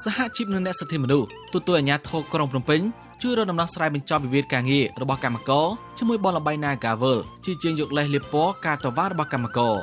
សហជីពនៅអ្នកសិទ្ធិមនុស្សទទួលអាជ្ញាធរក្រុងភ្នំពេញជួយរកដំណោះស្រាយបញ្ចប់វិវាទការងាររបស់កម្មករជាមួយបនលបែង Nagavel ជាជាងយកលេសលៀបពណ៌ការតវ៉ារបស់កម្មករ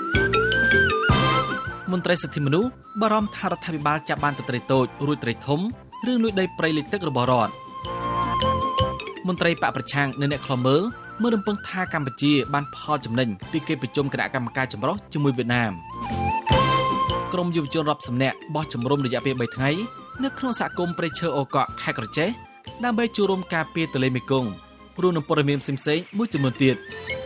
មន្ត្រីសិទ្ធិមនុស្សបារម្ភថារដ្ឋាភិបាលចាប់បានតន្ត្រីតូចរួចត្រីធំរឿងលួចដីព្រៃលិចទឹករបស់រដ្ឋមន្ត្រីបកប្រឆាំងនៅអ្នកខ្លមើលមើលរំពឹងថាកម្ពុជាបានផលចំណេញពីកិច្ចប្រជុំគណៈកម្មការចម្រុះជាមួយវៀតណាមក្រមយុវជនរាប់សិបនាក់បោះជំរំរយៈពេល3ថ្ងៃនៅក្នុងសហគមន៍ព្រៃឈើអូកក់ខេត្តក្រចេះដើម្បីចូលរួមការពារទន្លេមេគង្គរួមនឹងព័ត៌មានផ្សេងៗមួយចំនួនទៀត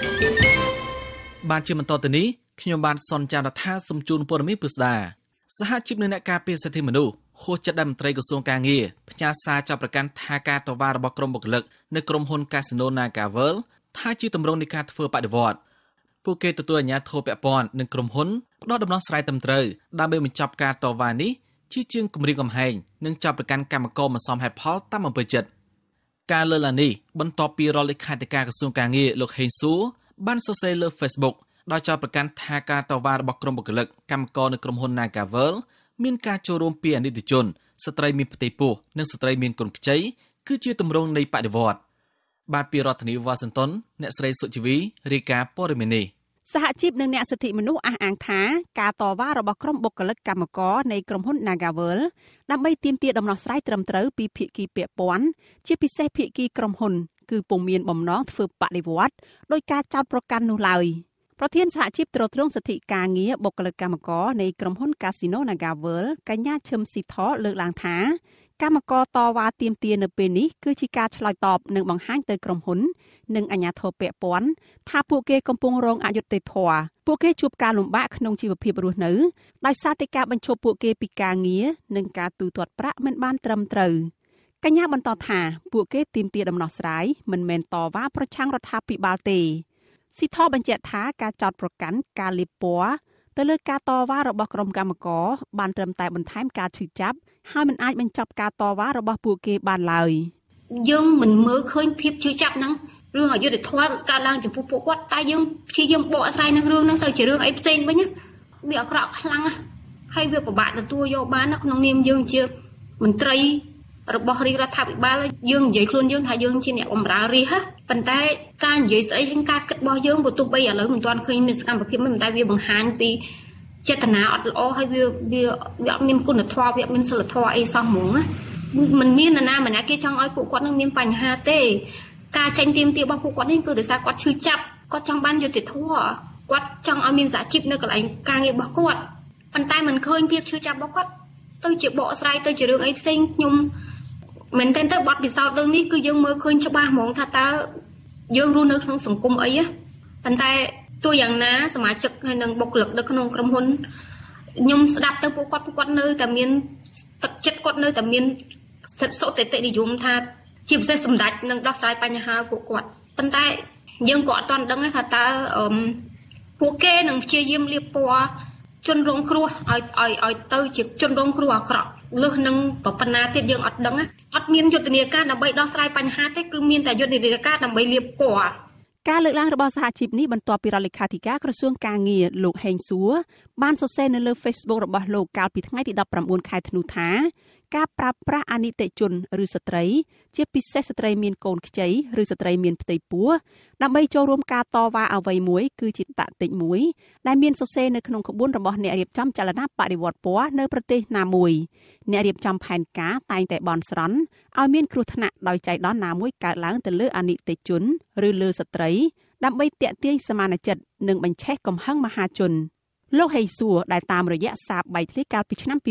បានជាបន្តទៅនេះខ្ញុំបានសន្យាថាសូមជូនព័ត៌មានពិស្ដាសហជីពនៅអ្នកការពារសិទ្ធិមនុស្សហួសចិត្តដែលមន្ត្រីក្រសួងការងារផ្ញើសារចាប់ប្រកាន់ថាការតវ៉ារបស់ក្រុមបុគ្គលិកនៅក្រុមហ៊ុន Casino Nagavel ថាជាទម្រង់នៃការធ្វើបដិវត្តន៍ពួកគេទទួលអាជ្ញាធរពាក់ព័ន្ធនឹងក្រុមហ៊ុនផ្ដល់ដំណោះស្រាយត្រឹមត្រូវដើម្បីបញ្ចប់ការតវ៉ានេះជាជាងគម្រាមកំហែងនិងចាប់ប្រកាន់កម្មករមិនសមហេតុផលតាមអំពើចិត្តការលើកឡើងនេះបន្ទាប់ពីរដ្ឋលេខាធិការក្រសួងការងារលោកហេងសួរបានសរសេរលើ Facebook ដោយចោទប្រកាន់ថាការតវ៉ារបស់ក្រុមបុគ្គលិកកម្មករនៅក្រុមហ៊ុន Nagavel មានការចូលរួមពីអនិច្ចជនស្ត្រីមានផ្ទៃពោះនិងស្ត្រីមានកូនខ្ចីគឺជាទម្រង់នៃបដិវត្តន៍បាទពីរដ្ឋធានីវ៉ាស៊ីនតោនអ្នកស្រីសុជីវីរាយការណ៍ព័ត៌មាននេះសហជីពនិងអ្នកសិទ្ធិមនុស្សអះអាងថាការតវ៉ារបស់ក្រុមបុគ្គលិកកម្មករនៃក្រុមហ៊ុន Nagavel ដើម្បីទាមទារដំណោះស្រាយត្រឹមត្រូវពីភាគីពាក់ព័ន្ធជាពិសេសភាគីក្រុមហ៊ុនគឺពុំមានបំណងធ្វើបដិវត្តន៍ដោយការចោទប្រកាន់នោះឡើយប្រធានសហជីពត្រួតត្រងសិទ្ធិការងារបុគ្គលិកកម្មករនៃក្រុមហ៊ុន Casino Nagavel កញ្ញាឈឹមស៊ីថលើកឡើងថាកម្មករតវ៉ាទាមទារនៅពេលនេះគឺជាការឆ្លើយតបនិងបង្ហាញទៅក្រុមហ៊ុននិងអាជ្ញាធរពាក់ព័ន្ធថាពួកគេកំពុងរងអយុត្តិធម៌ពួកគេជួបការលំបាកក្នុងជីវភាពរស់នៅដោយសារតែការបញ្ឈប់ពួកគេពីការងារនិងការទូទាត់ប្រាក់មិនបានត្រឹមត្រូវកញ្ញាបន្តថាពួកគេទាមទារដំណោះស្រាយមិនមែនតវ៉ាប្រឆាំងរដ្ឋាភិបាលទេស៊ីថបញ្ជាក់ថាការចោទប្រកាន់ការលាបពណ៌ទៅលើការតវ៉ារបស់ក្រុមកម្មករបានត្រឹមតែបន្ថែមការឈឺចាប់ហើយមិនអាចបញ្ចប់ការតវ៉ារបស់ពួកគេបានឡើយយើងមិនមើលឃើញភាពឈឺចាប់ហ្នឹងរឿងអយុត្តិធម៌កើតឡើងចំពោះពួកគាត់តែយើងព្យាយាមបកស្រាយនឹងរឿងហ្នឹងទៅជារឿងអីផ្សេងវិញវាអាក្រក់ខ្លាំងហើយវាពិបាកទទួលយកបានក្នុងនាមយើងជាមន្ត្រីរបស់រាជរដ្ឋាភិបាលយើងនិយាយខ្លួនយើងថាយើងជាអ្នកបម្រើរាជប៉ុន្តែការនិយាយស្អីហ្នឹងការគិតរបស់យើងបើទោះបីឥឡូវមិនទាន់ឃើញមានសកម្មភាពមិនតែវាបង្ហាញពីចេតនាអត់ល្អហើយវាអត់មានគុណធម៌វាអត់មានសិលធម៌អីសោះហ្មងមិនមាននរណាម្នាក់គេចង់ឲ្យពួកគាត់នឹងមានបញ្ហាទេការចេញទាមទាររបស់ពួកគាត់នេះគឺដោយសារគាត់ឈឺចាប់គាត់ចង់បានយុត្តិធម៌គាត់ចង់ឲ្យមានសហជីពនៅកន្លែងការងាររបស់គាត់ប៉ុន្តែមិនឃើញភាពឈឺចាប់របស់គាត់ទៅជាបកស្រាយទៅជារឿងអីផ្សេងខ្ញុំមែនតើទៅបទពិសោធន៍រឿងនេះគឺយើងមើលឃើញច្បាស់ហ្មងថាតើយើងរស់នៅក្នុងសង្គមអីប៉ុន្តែទោះយ៉ាងណាសមាជិកហើយនឹងបុគ្គលិកនៅក្នុងក្រុមហ៊ុនខ្ញុំស្ដាប់ទៅពួកគាត់នៅតែមានទឹកចិត្តគាត់នៅតែមានសុតិតិនិយមថាជាពិសេសសម្ដេចនឹងដោះស្រាយបញ្ហាពួកគាត់ប៉ុន្តែយើងក៏អត់ទាន់ដឹងថាតើពួកគេនឹងព្យាយាមលាបពណ៌ជនរងគ្រោះឲ្យទៅជាជនរងគ្រោះអាក្រក់លើសនឹងប៉ុណ្ណាទៀតយើងអត់ដឹងអត់មានយុទ្ធនាការដើម្បីដោះស្រាយបញ្ហាទេគឺមានតែយុទ្ធនាការដើម្បីលាបពណ៌ការលើកឡើងរបស់សហជីពនេះបន្ទាប់ពីរដ្ឋលេខាធិការក្រសួងការងារលោកហេងសួរបានសរសេរនៅលើ Facebook របស់លោកកាលពីថ្ងៃទី19ខែធ្នូថាការប្រើប្រាស់អនិច្ចជនឬស្ត្រីជាពិសេសស្ត្រីមានកូនខ្ចីឬស្ត្រីមានផ្ទៃពោះដើម្បីចូលរួមការតវ៉ាអ្វីមួយគឺជាតតិចមួយដែលមានសរសេរនៅក្នុងក្បួនរបស់អ្នករៀបចំចលនាបដិវត្តពណ៌នៅប្រទេសណាមួយអ្នករៀបចំផែនការតែងតែបន់ស្រន់ឲ្យមានគ្រោះថ្នាក់ដោយចៃដន្យណាមួយកើតឡើងទៅលើអនិច្ចជនឬលើស្ត្រីដើម្បីទាក់ទាញសមានចិត្តនិងបញ្ឆេះកំហឹងមហាជនលោកហេងសួរដែលតាមរយៈសារបែកធ្លាយកាលពីឆ្នាំ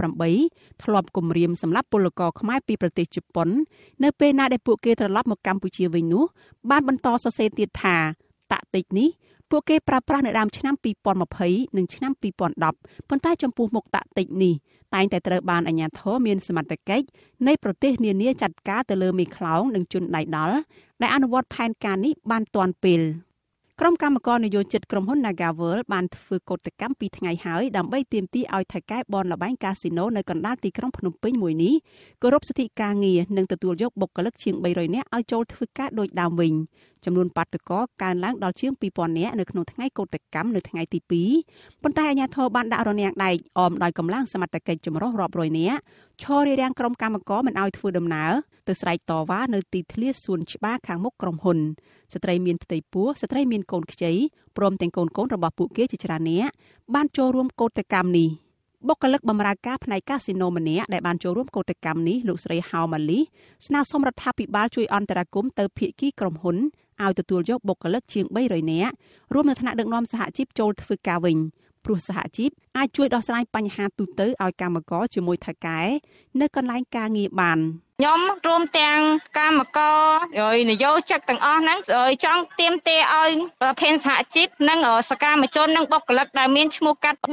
2018ធ្លាប់គំរាមសម្លាប់ពលករខ្មែរពីប្រទេសជប៉ុននៅពេលណាដែលពួកគេត្រឡប់មកកម្ពុជាវិញនោះបានបន្តសរសេរទៀតថាតតិចនេះពួកគេប្រើប្រាស់នៅដើមឆ្នាំ2020និងឆ្នាំ2010ប៉ុន្តែចំពោះមុខតតិចនេះតែងតែត្រូវបានអាជ្ញាធរមានសមត្ថកិច្ចនៃប្រទេសនានាចាត់ការទៅលើមេខ្លោងនិងជនដៃដល់ដែលអនុវត្តផែនការនេះបានទាន់ពេលក្រុមកម្មករនយោជិតក្រុមហ៊ុន Nagavel បានធ្វើកោតកម្ម2ថ្ងៃហើយដើម្បីទាមទារឲ្យថៅកែបនលបែងកាស៊ីណូនៅកណ្ដាលទីក្រុងភ្នំពេញមួយនេះគោរពសិទ្ធិការងារនិងទទួលយកបុគ្គលិកជាង300នាក់ឲ្យចូលធ្វើការដោយដើមវិញចំនួនបាតុករកើនឡើងដល់ជាង 2000 នាក់នៅក្នុងថ្ងៃកោតកម្មនៅថ្ងៃទី2ប៉ុន្តែអាជ្ញាធរបានដាក់រនាំងដែកអមដោយកម្លាំងសមត្ថកិច្ចចម្រុះរាប់រយនាក់ឈររារាំងក្រុមកម្មករមិនឲ្យធ្វើដំណើរទៅស្រែកតវ៉ានៅទីធ្លាសួនច្បារខាងមុខក្រុមហ៊ុនស្ត្រីមានផ្ទៃពោះស្ត្រីមានកូនខ្ចីព្រមទាំងកូនរបស់ពួកគេជាច្រើននាក់បានចូលរួមកោតកម្មនេះបុគ្គលិកបម្រើការផ្នែកកាស៊ីណូម្នាក់ដែលបានចូលរួមកោតកម្មនេះលោកស្រីហៅម៉ាលីស្នើសុំរដ្ឋាភិបាលជួយអន្តរាគមន៍ទៅភាគីក្រុមហ៊ុនឲ្យទទួលយកបុគ្គលិកជាង300នាក់រួមនៅថ្នាក់ដឹកនាំសហជីពចូលធ្វើការវិញព្រោះសហជីពអាចជួយដោះស្រាយបញ្ហាទូទៅឲ្យកម្មករជាមួយថៅកែនៅកន្លែងការងារបានខ្ញុំរួមទាំងកម្មករហើយនយោជិកទាំងអស់ហ្នឹងចង់ទាមទារឲ្យប្រធានសហជីពនិងសកម្មជននិងបុគ្គលិកដែលមានឈ្មោះកាត់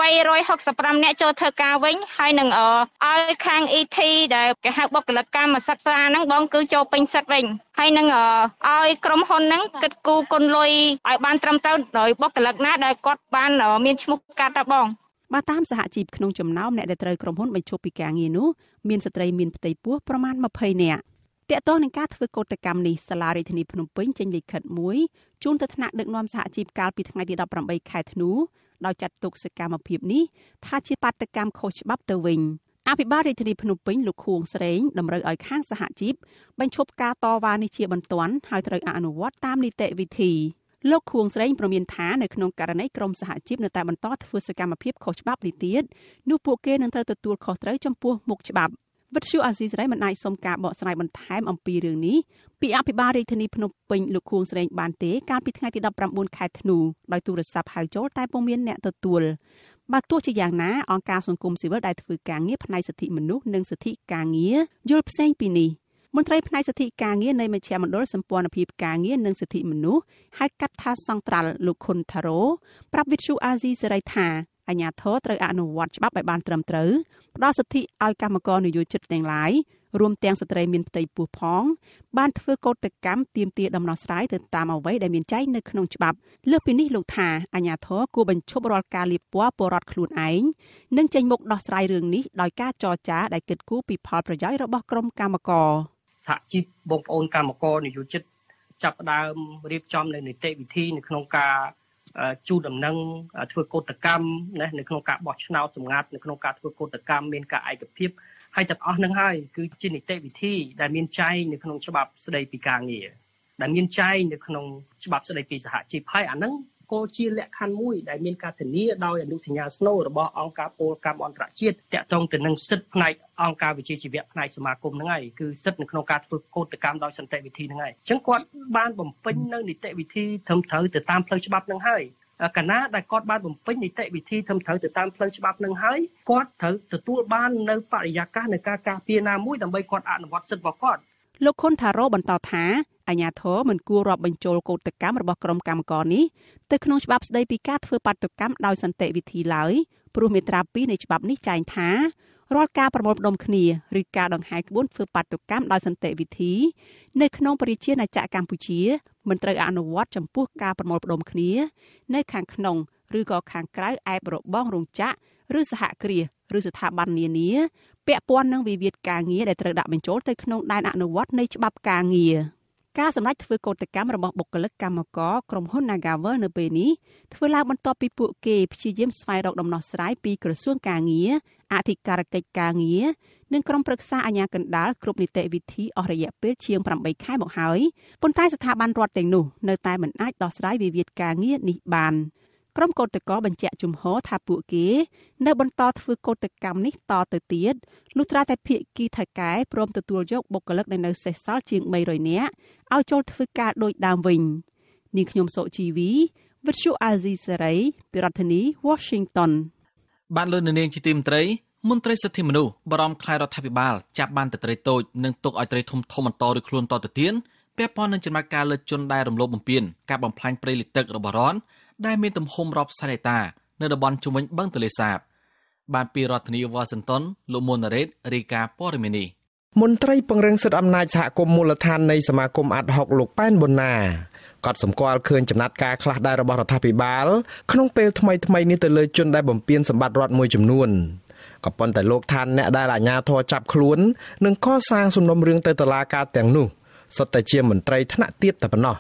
365នាក់ចូលធ្វើការវិញហើយនឹងឲ្យខាង ET ដែលគេហៅបុគ្គលិកកម្មសិក្សាហ្នឹងបងគឺចូលពេញសិទ្ធវិញហើយនឹងឲ្យក្រុមហ៊ុនហ្នឹងគិតគូរគុណលុយឲ្យបានត្រឹមត្រូវដោយបុគ្គលិកណាដែលគាត់បានមានឈ្មោះកាត់ដែរបងបើតាមសហជីពក្នុងចំណោមអ្នកដែលត្រូវក្រុមហ៊ុនបញ្ឈប់ពីការងារនោះមានស្ត្រីមានផ្ទៃពោះប្រមាណ20នាក់ទាក់ទងនឹងការធ្វើកោតកម្មនេះសាលារដ្ឋាភិបាលភ្នំពេញចេញលិខិតមួយជូនទៅថ្នាក់ដឹកនាំសហជីពកាលពីថ្ងៃទី18ខែធ្នូដោយចាត់ទុកសកម្មភាពនេះថាជាបាតុកម្មខុសច្បាប់ទៅវិញអភិបាលរាជធានីភ្នំពេញលោកខួងស្រេងតម្រូវឲ្យខាងសហជីពបញ្ឈប់ការតវ៉ានេះជាបន្ទាន់ហើយត្រូវអនុវត្តតាមនីតិវិធីលោកខួងស្រេងប្រមានថានៅក្នុងករណីក្រុមសហជីពនៅតែបន្តធ្វើសកម្មភាពខុសច្បាប់នេះទៀតនោះពួកគេនឹងត្រូវទទួលខុសត្រូវចំពោះមុខច្បាប់វិទ្យុអាស៊ីសេរីមិនអាចសុំការបកស្រាយបន្ថែមអំពីរឿងនេះពីអភិបាលរាជធានីភ្នំពេញលោកខួងស្រេងបានទេកាលពីថ្ងៃទី19ខែធ្នូដោយទូរស័ព្ទហៅចូលតែពុំមានអ្នកទទួលបើទោះជាយ៉ាងណាអង្គការសង្គមស៊ីវិលដែលធ្វើការងារផ្នែកសិទ្ធិមនុស្សនិងសិទ្ធិការងារយល់ផ្សេងពីនេះមន្ត្រីផ្នែកសិទ្ធិការងារនៃមជ្ឈមណ្ឌលសម្ព័ន្ធភាពការងារនិងសិទ្ធិមនុស្សហៅកាត់ថាសង្ត្រាល់លោកខុនថារ៉ូប្រាប់វិទ្យុអាស៊ីសេរីថាអាជ្ញាធរត្រូវអនុវត្តច្បាប់ឲ្យបានត្រឹមត្រូវផ្ដល់សិទ្ធិឲ្យកម្មករនិយោជិតទាំងឡាយរួមទាំងស្ត្រីមានផ្ទៃពោះផងបានធ្វើកោតកម្មទាមទារដំណោះស្រាយទៅតាមអ្វីដែលមានចែងនៅក្នុងច្បាប់លើសពីនេះលោកថាអាជ្ញាធរគួរបញ្ឈប់រាល់ការលាបពណ៌ពលរដ្ឋខ្លួនឯងនិងចេញមុខដោះស្រាយរឿងនេះដោយការចរចាដែលគិតគូរពីផលប្រយោជន៍របស់ក្រុមកម្មករសហជីពបងប្អូនកម្មករនិយោជិតចាប់ផ្ដើមរៀបចំនៅនីតិវិធីនៅក្នុងការជូនដំណឹងធ្វើកោតកម្មណានៅក្នុងការបោះឆ្នោតសម្ងាត់នៅក្នុងការធ្វើកោតកម្មមានការឯកភាពហើយទាំងអស់នឹងហើយគឺជានីតិវិធីដែលមានចែងនៅក្នុងច្បាប់ស្តីពីការងារដែលមានចែងនៅក្នុងច្បាប់ស្តីពីសហជីពហើយអានឹងក៏ជាលក្ខខណ្ឌមួយដែលមានការធានាដោយអនុសញ្ញាស្នូលរបស់អង្គការពលកម្មអន្តរជាតិតាក់ទងទៅនឹងសិទ្ធិផ្នែកអង្គការវិជាជីវៈផ្នែកសមាគមហ្នឹងហើយគឺសិទ្ធិនៅក្នុងការធ្វើកោតកម្មដោយសន្តិវិធីហ្នឹងហើយអញ្ចឹងគាត់បានបំពេញនៅនីតិវិធីត្រឹមត្រូវទៅតាមផ្លូវច្បាប់ហ្នឹងហើយកាលណាដែលគាត់បានបំពេញនីតិវិធីត្រឹមត្រូវទៅតាមផ្លូវច្បាប់ហ្នឹងហើយគាត់ត្រូវទទួលបាននៅបរិយាកាសនៃការការពារណាមួយដើម្បីគាត់អនុវត្តសិទ្ធិរបស់គាត់លោកខុនថារ៉ូបន្តថាអាជ្ញាធរមិនគួររាប់បញ្ចូលកោតកម្មរបស់ក្រុមកម្មករនេះទៅក្នុងច្បាប់ស្តីពីការធ្វើបាតុកម្មដោយសន្តិវិធីឡើយព្រោះមាត្រា2នៃច្បាប់នេះចែងថារាល់ការប្រមូលផ្ដុំគ្នាឬការដង្ហែក្បួនធ្វើបាតុកម្មដោយសន្តិវិធីនៅក្នុងប្រជាជាតិអាចារ្យកម្ពុជាមិនត្រូវអនុវត្តចំពោះការប្រមូលផ្ដុំគ្នានៅខាងក្នុងឬក៏ខាងក្រៅឯបរបងរោងចក្រឬសហគ្រាសឬស្ថាប័ននានាពាក់ព័ន្ធនឹងវិវាទការងារដែលត្រូវដាក់បញ្ចូលទៅក្នុងដែនអនុវត្តនៃច្បាប់ការងារការសម្ដែងធ្វើកោតកម្មរបស់បុគ្គលិកកម្មករក្រុមហ៊ុន Nagavel នៅពេលនេះធ្វើឡើងបន្ទាប់ពីពួកគេព្យាយាមស្វែងរកដំណោះស្រាយពីក្រសួងការងារអធិការកិច្ចការងារនិងក្រុមប្រឹក្សាអាជ្ញាកណ្ដាលគ្រប់នីតិវិធីអស់រយៈពេលជាង8ខែមកហើយប៉ុន្តែស្ថាប័នរដ្ឋទាំងនោះនៅតែមិនអាចដោះស្រាយវិវាទការងារនេះបានក្រុមកោតក្របញ្ជាក់ជំហរថាពួកគេនៅបន្តធ្វើកោតកម្មនេះតទៅទៀតលុះត្រាតែភាគីថៅកែព្រមទទួលយកបុគ្គលិកដែលនៅសេសសល់ជាង300នាក់ឲ្យចូលធ្វើការដូចដើមវិញនាងខ្ញុំសុជីវីវិទ្យុអាស៊ីសេរីពីរដ្ឋធានី Washington បានលើនាងជាទីមន្ត្រីមន្ត្រីសិទ្ធិមនុស្សបារម្ភខ្លាចរដ្ឋាភិបាលចាប់បានតែត្រីតូចនិងទុកឲ្យត្រីធំបន្តឬខ្លួនតទៅទៀតពាក់ព័ន្ធនឹងចំណាត់ការលើជនដែលរំលោភបំពានការបំផ្លាញព្រៃលិចទឹករបស់រដ្ឋដែលមានទំហំរាប់សែនហិកតានៅតំបន់ជុំវិញបឹងទន្លេសាបបានពីរដ្ឋធានី Washington លោកមុនណារ៉េតរាយការណ៍ព័ត៌មាននេះមន្ត្រីពង្រឹងសិទ្ធិអំណាចសហគមន៍មូលដ្ឋាននៃសមាគមអាត់ហុកលោកប៉ែនប៊ុនណាក៏សម្គាល់ឃើញចំណាត់ការខ្លះដែររបស់រដ្ឋាភិបាលក្នុងពេលថ្មីនេះទៅលើជនដែលបំពានសម្បត្តិរដ្ឋមួយចំនួនក៏ប៉ុន្តែលោកថាអ្នកដែលអាជ្ញាធរចាប់ខ្លួននិងកសាងសំណុំរឿងទៅតុលាការទាំងនោះសុទ្ធតែជាមន្ត្រីថ្នាក់ទាបតែប៉ុណ្ណោះ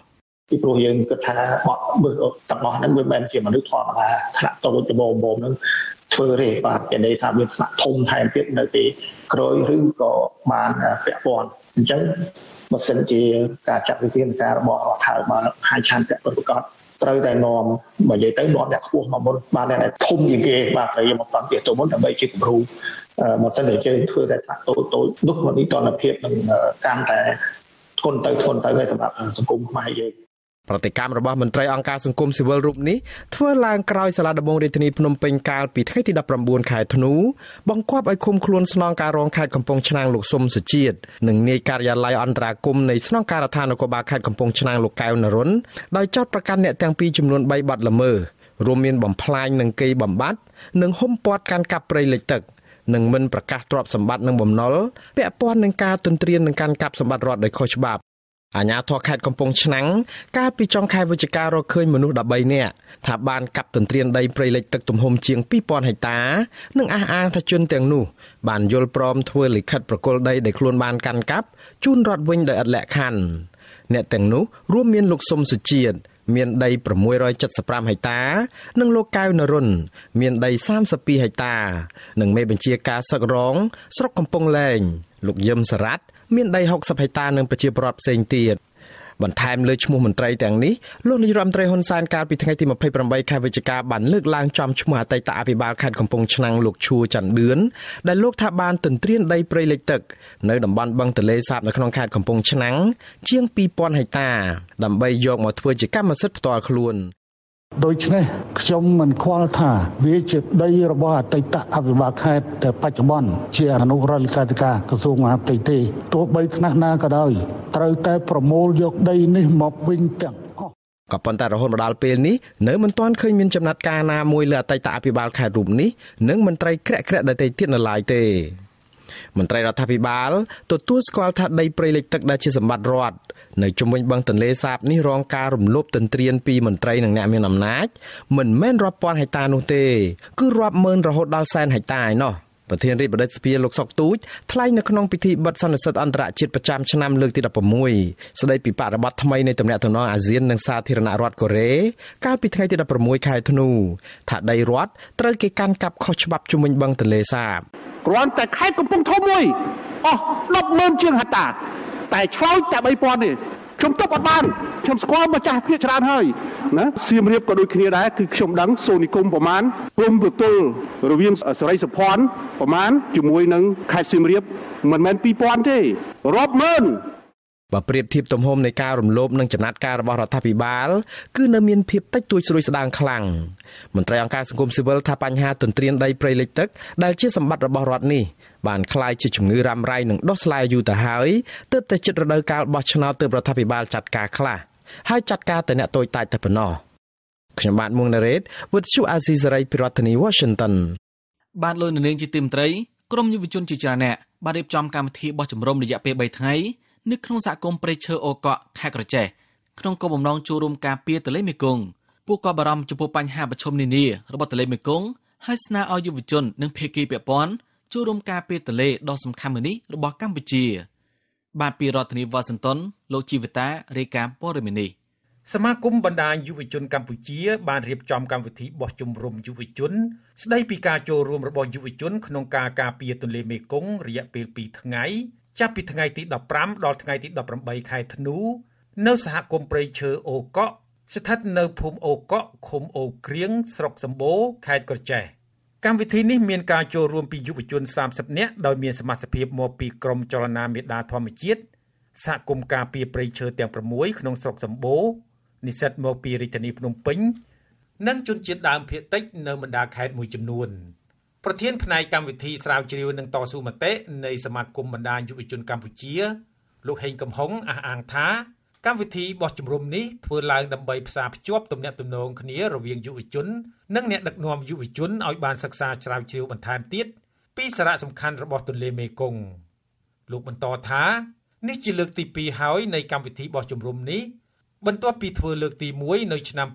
ពីព្រោះយើងគិតថាបទមើលទាំងអស់ហ្នឹងវាមិនជាមនុស្សធម្មតាថ្នាក់តូចច្បងហ្នឹងធ្វើទេបាទគេនិយាយថាវាថ្នាក់ធំថែមទៀតនៅពេលក្រោយឬក៏បានពាក់ព័ន្ធអញ្ចឹងបើសិនជាការចាត់វិធានការរបស់រដ្ឋាភិបាលហើយឆានតប្រកបត្រូវតែនាំបើនិយាយទៅនាំអ្នកខ្ពស់មកមុនបានតែធំជាងគេបាទត្រូវយកមកតាំងពីទៅមុនដើម្បីជាគំរូបើសិនជាយើងធ្វើតែថ្នាក់តូចនោះមកនេះតនភាពនឹងកាន់តែធ្ងន់ទៅហើយសម្រាប់សង្គមខ្មែរយើងប្រតិកម្មរបស់មន្ត្រីអង្គការសង្គមស៊ីវិលរូបនេះធ្វើឡើងក្រោយសាលាដំបងរាជធានីភ្នំពេញកាលពីថ្ងៃទី19ខែធ្នូបង្គាប់ឲ្យឃុំខ្លួនស្នងការរងខេត្តកំពង់ឆ្នាំងលោកស៊ុំសុជាតិនិងនាយការិយាល័យអន្តរាគមន៍នៃស្នងការដ្ឋាននគរបាលខេត្តកំពង់ឆ្នាំងលោកកែវនរុនដោយចោទប្រកាន់អ្នកទាំងពីរចំនួន3បទល្មើសរួមមានបំផ្លាញនិងកេរបំបត្តិនិងហុំព័ទ្ធកាន់កាប់ព្រៃលិចទឹកនិងមិនប្រកាសទ្រព្យសម្បត្តិនិងបំណុលពាក់ព័ន្ធនឹងការទន្ទ្រាននិងកាន់កាប់សម្បត្តិរដ្ឋដោយខុសច្បាប់អាជ្ញាធរខេត្តកំពង់ឆ្នាំងកាលពីចុងខែវិច្ឆិការកឃើញមនុស្ស13នាក់ថាបានកាប់ទន្ទ្រានដីព្រៃលិចទឹកទំហំជាង 2000 ហិកតានិងអះអាងថាជនទាំងនោះបានយល់ព្រមធ្វើលិខិតប្រគល់ដីដែលខ្លួនបានកាន់កាប់ជូនរដ្ឋវិញដោយឥតលក្ខខណ្ឌអ្នកទាំងនោះរួមមានលោកស៊ុំសុជាតិមានដី675ហិកតានិងលោកកែវនរុនមានដី32ហិកតានិងមេបញ្ជាការសឹករងស្រុកកំពង់លែងលោកយឹមសារ៉ាត់មានដី60ហិកតានិងប្រជាពលរដ្ឋផ្សេងទៀតបន្ថែមលើឈ្មោះមន្ត្រីទាំងនេះលោកនាយរដ្ឋមន្ត្រីហ៊ុនសែនកាលពីថ្ងៃទី28ខែវិច្ឆិកាបានលើកឡើងចំឈ្មោះអតីតអភិបាលខេត្តកំពង់ឆ្នាំងលោកឈួរច័ន្ទឌឿនដែលលោកថាបានទន្ទ្រានដីព្រៃលិចទឹកនៅតំបន់បឹងទន្លេសាបនៅក្នុងខេត្តកំពង់ឆ្នាំងជាង 2000 ហិកតាដើម្បីយកមកធ្វើជាកម្មសិទ្ធិផ្ទាល់ខ្លួនដូច្នេះខ្ញុំមិនខ្វល់ថាវាជាដីរបស់អតីតអភិបាលខេត្តតែបច្ចុប្បន្នជាអនុរដ្ឋលេខាធិការក្រសួងមហាផ្ទៃទេទោះបីថ្នាក់ណាក៏ដោយត្រូវតែប្រមូលយកដីនេះមកវិញទាំងអស់ក៏ប៉ុន្តែរហូតមកដល់ពេលនេះនៅមិនទាន់ឃើញមានចំណាត់ការណាមួយលើអតីតអភិបាលខេត្តរូបនេះនិងមន្ត្រីក្រាក់ដទៃទៀតនៅឡើយទេមន្ត្រីរដ្ឋាភិបាលទទួលស្គាល់ថាដីព្រៃលិចទឹកដែលជាសម្បត្តិរដ្ឋនៅជុំវិញបឹងទន្លេសាបនេះរងការរំលោភទន្ទ្រានពីមន្ត្រីនិងអ្នកមានអំណាចមិនមែនរាប់ពាន់ហិកតានោះទេគឺរាប់ម៉ឺនរហូតដល់សែនហិកតាឯណោះប្រធានរាជបឌិតសភាលោកសុកទូចថ្លែងនៅក្នុងពិធីបិទសន្និសីទអន្តរជាតិប្រចាំឆ្នាំលើកទី16ស្ដីពីបរិបទថ្មីនៃទំនាក់ទំនងអាស៊ាននិងសាធារណរដ្ឋកូរ៉េកាលពីថ្ងៃទី16ខែធ្នូថាដីរដ្ឋត្រូវគេកាន់កាប់ខុសច្បាប់ជុំវិញបឹងទន្លេសាបគ្រាន់តែខេត្តកំពង់ធំមួយអស់100000ជាងហិកតាតែឆ្លោយតែ3000ទេខ្ញុំទប់អត់បានខ្ញុំស្គាល់ម្ចាស់ភាគច្រើនហើយណាសៀមរាបក៏ដូចគ្នាដែរគឺខ្ញុំដឹងសូនីគុំប្រមាណព្រំប្រទល់រវាងសេរីសុភ័ណ្ឌប្រមាណជាមួយនឹងខេត្តសៀមរាបមិនមែន2000ទេរាប់ម៉ឺនបើប្រៀបធៀបទំហំនៃការរំលោភនិងចំណាត់ការរបស់រដ្ឋាភិបាលគឺនៅមានភាពតិចតួចស្រួយស្ដាងខ្លាំងមន្ត្រីអង្គការសង្គមស៊ីវិលថាបញ្ហាទន្ទ្រានដីព្រៃលិចទឹកដែលជាសម្បត្តិរបស់រដ្ឋនេះបានคล้ายជាជំងឺរ៉ាំរ៉ៃនិងដុះស្លាយយូរទៅហើយទើបតែជិតរដូវកាលបោះឆ្នោតទើបរដ្ឋាភិបាលចាត់ការខ្លះហើយចាត់ការតែអ្នកតូចតាចតែប៉ុណ្ណោះខ្ញុំបាទមួងណារ៉េត with Chu Azizari ពីរដ្ឋធានី Washington បានលោកនាងជាទីមត្រីក្រុមយុវជនជាច្រើនអ្នកបានរៀបចំកម្មវិធីបោះជំរំរយៈពេល3ថ្ងៃនៅក្នុងសហគមន៍ព្រៃឈើអូកក់ខេត្តក្រចេះក្នុងគោលបំណងចូលរួមការពារទន្លេមេគង្គពួកគាត់បារម្ភចំពោះបញ្ហាប្រឈមនានារបស់ទន្លេមេគង្គហើយស្នើឲ្យយុវជននិងភាគីពាក់ព័ន្ធចូលរួមការពារទន្លេដ៏សំខាន់មួយនេះរបស់កម្ពុជាបាទពីរដ្ឋធានីវ៉ាស៊ីនតោនលោកជីវិតារាយការណ៍ព័ត៌មាននេះសមាគមបណ្ដាញយុវជនកម្ពុជាបានរៀបចំកម្មវិធីបោះជំរំយុវជនស្ដីពីការចូលរួមរបស់យុវជនក្នុងការការពារទន្លេមេគង្គរយៈពេល2ថ្ងៃចាប់ពីថ្ងៃទី15ដល់ថ្ងៃទី18ខែធ្នូនៅសហគមន៍ព្រៃឈើអូកក់ស្ថិតនៅភូមិអូកក់ឃុំអូក្រៀងស្រុកសម្បូរខេត្តក្រចេះកម្មវិធីនេះមានការចូលរួមពីយុវជន30នាក់ដោយមានសមាជិកមកពីក្រមចលនាមេដាធម្មជាតិសហគមន៍ការពារព្រៃឈើទាំង6ក្នុងស្រុកសម្បូរនិស្សិតមកពីរាជធានីភ្នំពេញនិងជនជាតិដើមភាគតិចនៅបណ្ដាខេត្តមួយចំនួនប្រធានផ្នែកកម្មវិធីស្រាវជ្រាវនិងតស៊ូមតិនៃសមាគមបណ្ដាញយុវជនកម្ពុជាលោកហេងកំហុងអះអាងថាកម្មវិធីបោះជំរំនេះធ្វើឡើងដើម្បីផ្សារភ្ជាប់ទំនាក់ទំនងគ្នារវាងយុវជននិងអ្នកដឹកនាំយុវជនឲ្យបានសិក្សាស្រាវជ្រាវបន្ថែមទៀតពីសារៈសំខាន់របស់ទន្លេមេគង្គលោកបន្តថានេះជាលើកទី2ហើយនៃកម្មវិធីបោះជំរំនេះបន្ទាប់ពីធ្វើលើកទី1នៅឆ្នាំ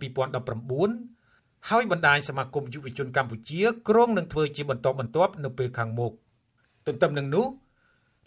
2019ហើយបណ្ដាញសមាគមយុវជនកម្ពុជាគ្រោងនឹងធ្វើជាបន្តបន្ទាប់នៅពេលខាងមុខទន្ទឹមនឹងនោះ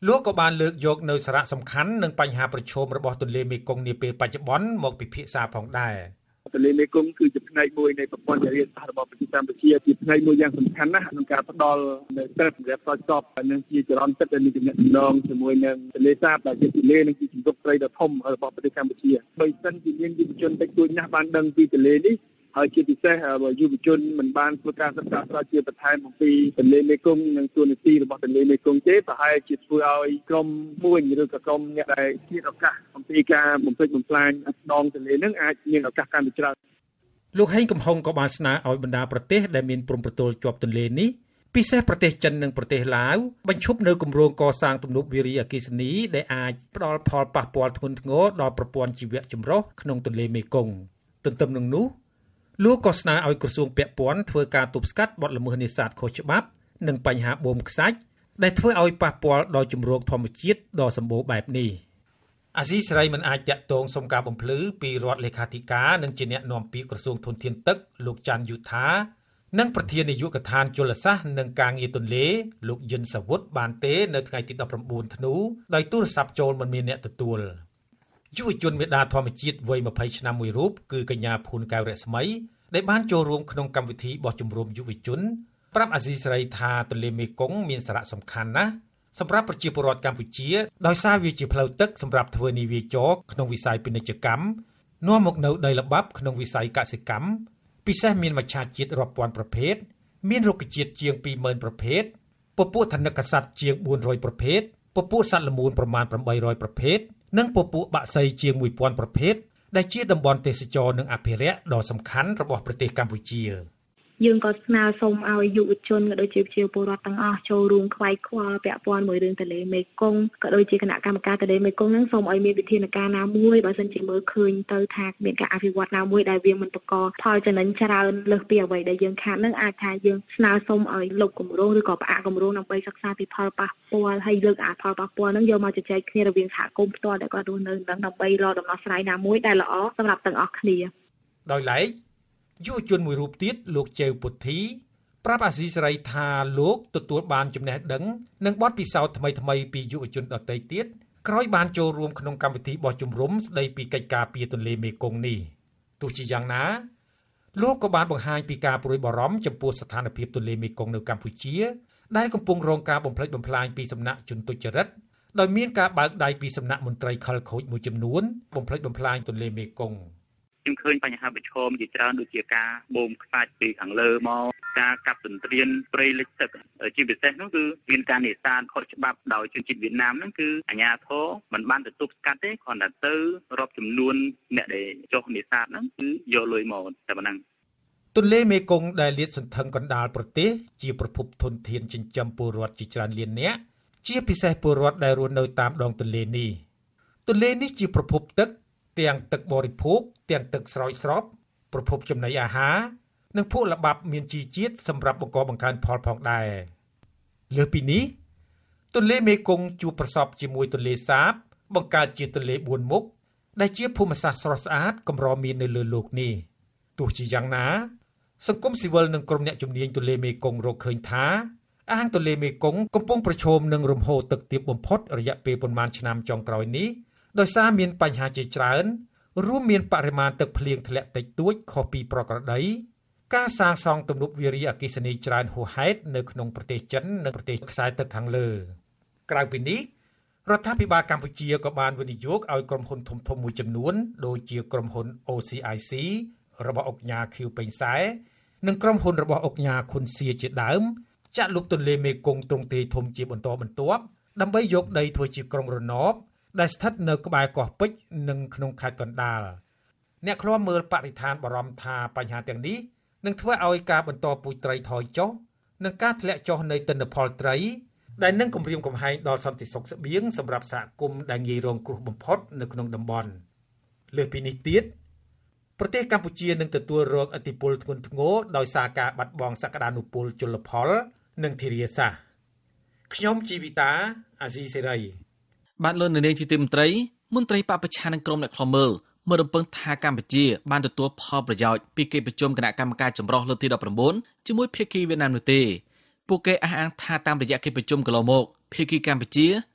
លោកក៏បានលើកយកនៅសារៈសំខាន់និងបញ្ហាប្រឈមរបស់ទន្លេមេគង្គនាពេលបច្ចុប្បន្នមកពិភាក្សាផងដែរទន្លេមេគង្គគឺជាផ្នែកមួយនៃប្រព័ន្ធធារាសាស្ត្ររបស់ប្រទេសកម្ពុជាជាផ្នែកមួយយ៉ាងសំខាន់ណាស់ក្នុងការផ្ដល់នៅទឹកសម្រាប់ស្រោចស្រពនិងជាចរន្តទឹកដែលមានទំនាក់ទំនងជាមួយនឹងទន្លេសាបដែលជាទន្លេនិងជាជំរកត្រីដ៏ធំរបស់ប្រទេសកម្ពុជាបើសិនជាមានយុវជនតិចតួចណាស់បានដឹងពីទន្លេនេះហើយជាពិសេសយុវជនមិនបានធ្វើការសិក្សាស្រាវជ្រាវបន្ថែមអំពីទន្លេមេគង្គនិងទួលនីតិរបស់ទន្លេមេគង្គទេប្រហែលជាធ្វើឲ្យក្រុមមួយឬក៏ក្រុមអ្នកដែលជាឱកាសអំពីការបំផ្លិចបំផ្លាញដងទន្លេនឹងអាចមានឱកាសកាន់តែច្រើនលោកហេងកំហុងក៏បានស្នើឲ្យបណ្ដាប្រទេសដែលមានព្រំប្រទល់ជាប់ទន្លេនេះពិសេសប្រទេសចិននិងប្រទេសឡាវបញ្ឈប់នៅគម្រោងកសាងទំនប់វារីអគ្គិសនីដែលអាចផ្ដល់ផលប៉ះពាល់ធ្ងន់ធ្ងរដល់ប្រព័ន្ធជីវៈចម្រុះក្នុងទន្លេមេគង្គទន្ទឹមនឹងនោះលោកក៏ស្នើឲ្យក្រសួងពាក់ព័ន្ធធ្វើការទប់ស្កាត់បទល្មើសនេសាទខុសច្បាប់និងបញ្ហាបូមខ្សាច់ដែលធ្វើឲ្យប៉ះពាល់ដល់ជម្រកធម្មជាតិដ៏សម្បូរបែបនេះអាស៊ីសេរីមិនអាចតាក់ទងសុំការបំភ្លឺពីរដ្ឋលេខាធិការនិងជាអ្នកនាំពាក្យក្រសួងធនធានទឹកលោកច័ន្ទយុធានិងប្រធាននាយកដ្ឋានជលសាស្ត្រនិងការងារទន្លេលោកយិនសាវុតបានទេនៅថ្ងៃទី19ធ្នូដោយទូរស័ព្ទចូលមិនមានអ្នកទទួលយុវជនមេដាធម្មជាតិវ័យ20ឆ្នាំមួយរូបគឺកញ្ញាភួនកែវរស្មីដែលបានចូលរួមក្នុងកម្មវិធីបោះជំរំយុវជនប្រាប់អាស៊ីសេរីថាទន្លេមេគង្គមានសារៈសំខាន់ណាស់សម្រាប់ប្រជាពលរដ្ឋកម្ពុជាដោយសារវាជាផ្លូវទឹកសម្រាប់ធ្វើនាវាចរក្នុងវិស័យពាណិជ្ជកម្មនាំមកនៅដីល្បាប់ក្នុងវិស័យកសិកម្មពិសេសមានមច្ឆជាតិរាប់ពាន់ប្រភេទមានរុក្ខជាតិជាង 20000 ប្រភេទពពួកថនិកសត្វជាង400ប្រភេទពពួកសត្វល្មូនប្រមាណ800ប្រភេទនិងពពួកបក្សីជាង1000ប្រភេទដែលជាតំបន់ទេសចរណ៍និងអភិរក្សដ៏សំខាន់របស់ប្រទេសកម្ពុជាយើងក៏ស្នើសុំឲ្យយុវជនក៏ដូចជាប្រជាពលរដ្ឋទាំងអស់ចូលរួមខ្វាយខ្វល់ពាក់ព័ន្ធមួយរឿងទន្លេមេគង្គក៏ដូចជាគណៈកម្មការទន្លេមេគង្គនឹងសូមឲ្យមានវិធានការណាមួយបើសិនជាមើលឃើញទៅថាមានការអភិវឌ្ឍណាមួយដែលវាមិនបង្កផលចំណេញច្រើនលើសពីអ្វីដែលយើងខាតនឹងអាចថាយើងស្នើសុំឲ្យលោកគម្រោងឬក៏ផ្អាកគម្រោងដើម្បីសិក្សាពីផលប៉ះពាល់ហើយលើកអាផលប៉ះពាល់នឹងយកមកជជែកគ្នារវាងសហគមន៍ផ្ទាល់ដែលគាត់រស់នៅនឹងដើម្បីរកដំណោះស្រាយណាមួយដែលល្អសម្រាប់ទាំងអស់គ្នាដោយឡែកយុវជនមួយរូបទៀតលោកជេវពុទ្ធីប្រាប់អាស៊ីសេរីថាលោកទទួលបានចំណេះដឹងនិងបទពិសោធន៍ថ្មីៗពីយុវជនដទៃទៀតក្រោយបានចូលរួមក្នុងកម្មវិធីបោះជំរំស្ដីពីកិច្ចការពារទន្លេមេគង្គនេះទោះជាយ៉ាងណាលោកក៏បានបង្ហាញពីការព្រួយបារម្ភចំពោះស្ថានភាពទន្លេមេគង្គនៅកម្ពុជាដែលកំពុងរងការបំផ្លិចបំផ្លាញពីសំណាក់ជនទុច្ចរិតដោយមានការបើកដៃពីសំណាក់មន្ត្រីខិលខូចមួយចំនួនបំផ្លិចបំផ្លាញទន្លេមេគង្គខ្ញុំឃើញបញ្ហាប្រឈមជាច្រើនដូចជាការបូមខ្សាច់ពីខាងលើមកការកាប់ទន្ទ្រានព្រៃលិចទឹកជាពិសេសនោះគឺមានការនេសាទខុសច្បាប់ដោយជនជាតិវៀតណាមហ្នឹងគឺអាជ្ញាធរមិនបានទទួលស្កាត់ទេគ្រាន់តែទៅរាប់ចំនួនអ្នកដែលចុះនេសាទហ្នឹងគឺយកលុយមកតែប៉ុណ្ណឹងទន្លេមេគង្គដែលលាតសន្ធឹងកណ្ដាលប្រទេសជាប្រភពធនធានចិញ្ចឹមពលរដ្ឋជាច្រើនលាននាក់ជាពិសេសពលរដ្ឋដែលរស់នៅតាមដងទន្លេនេះទន្លេនេះជាប្រភពទឹកទាំងទឹកបរិភោគទាំងទឹកស្រោចស្រពប្រភពចំណីអាហារនិងភក់ល្បាប់មានជីជាតិសម្រាប់បង្កបង្កើនផលផងដែរលើសពីនេះទន្លេមេគង្គជួបប្រសពជាមួយទន្លេសាបបង្កើតជាទន្លេ4មុខដែលជាភូមិសាស្ត្រស្រស់ស្អាតកម្រមាននៅលើលោកនេះទោះជាយ៉ាងណាសង្គមស៊ីវិលនិងក្រុមអ្នកជំនាញទន្លេមេគង្គរកឃើញថាអាងទន្លេមេគង្គកំពុងប្រឈមនឹងរំហូរទឹកទាបបំផុតរយៈពេលប្រមាណឆ្នាំចុងក្រោយនេះដោយសារមានបញ្ហាជាច្រើនរួមមានបរិមាណទឹកភ្លៀងធ្លាក់តិចតួចខុសពីប្រក្រតីការសាងសង់ទំនប់វារីអគ្គិសនីច្រើនហួសហេតុនៅក្នុងប្រទេសចិននិងប្រទេសខ្សែទឹកខាងលើក្រៅពីនេះរដ្ឋាភិបាលកម្ពុជាក៏បានវិនិយោគឲ្យក្រុមហ៊ុនធំៗមួយចំនួនដូចជាក្រុមហ៊ុន OCIC របស់អង្គការឃីវពេញសែនិងក្រុមហ៊ុនរបស់អង្គការខុនសៀជាដើមចាក់លុបទន្លេមេគង្គទ្រង់ទ្រាយធំជាបន្តបន្ទាប់ដើម្បីយកដីធ្វើជាក្រុងរណបដែលស្ថិតនៅក្បែរកោះពេជ្រនិងក្នុងខេត្តកណ្ដាលអ្នកឃ្លាំមើលបរិស្ថានបារម្ភថាបញ្ហាទាំងនេះនឹងធ្វើឲ្យការបន្តពូជត្រីថយចុះនិងការធ្លាក់ចុះនៃទិន្នផលត្រីដែលនឹងគំរាមកំហែងដល់សន្តិសុខស្បៀងសម្រាប់សហគមន៍ដែលងាយរងគ្រោះបំផុតនៅក្នុងតំបន់លើសពីនេះទៀតប្រទេសកម្ពុជានឹងទទួលរងឥទ្ធិពលធ្ងន់ធ្ងរដោយសារការបាត់បង់សក្តានុពលជលផលនិងធារាសាស្ត្រខ្ញុំជីវិតាអាស៊ីសេរីបាទលោកនាងជាទីមន្ត្រីមន្ត្រីបពប្រឆាំងនឹងក្រុមអ្នកខ្លមើលមើលរំពឹងថាកម្ពុជាបានទទួលផលប្រយោជន៍ពីកិច្ចប្រជុំគណៈកម្មការចម្រុះលើកទី19ជាមួយភាគីវៀតណាមនោះទេពួកគេអះអាងថាតាមរយៈកិច្ចប្រជុំកន្លងមកភាគីកម្ពុជា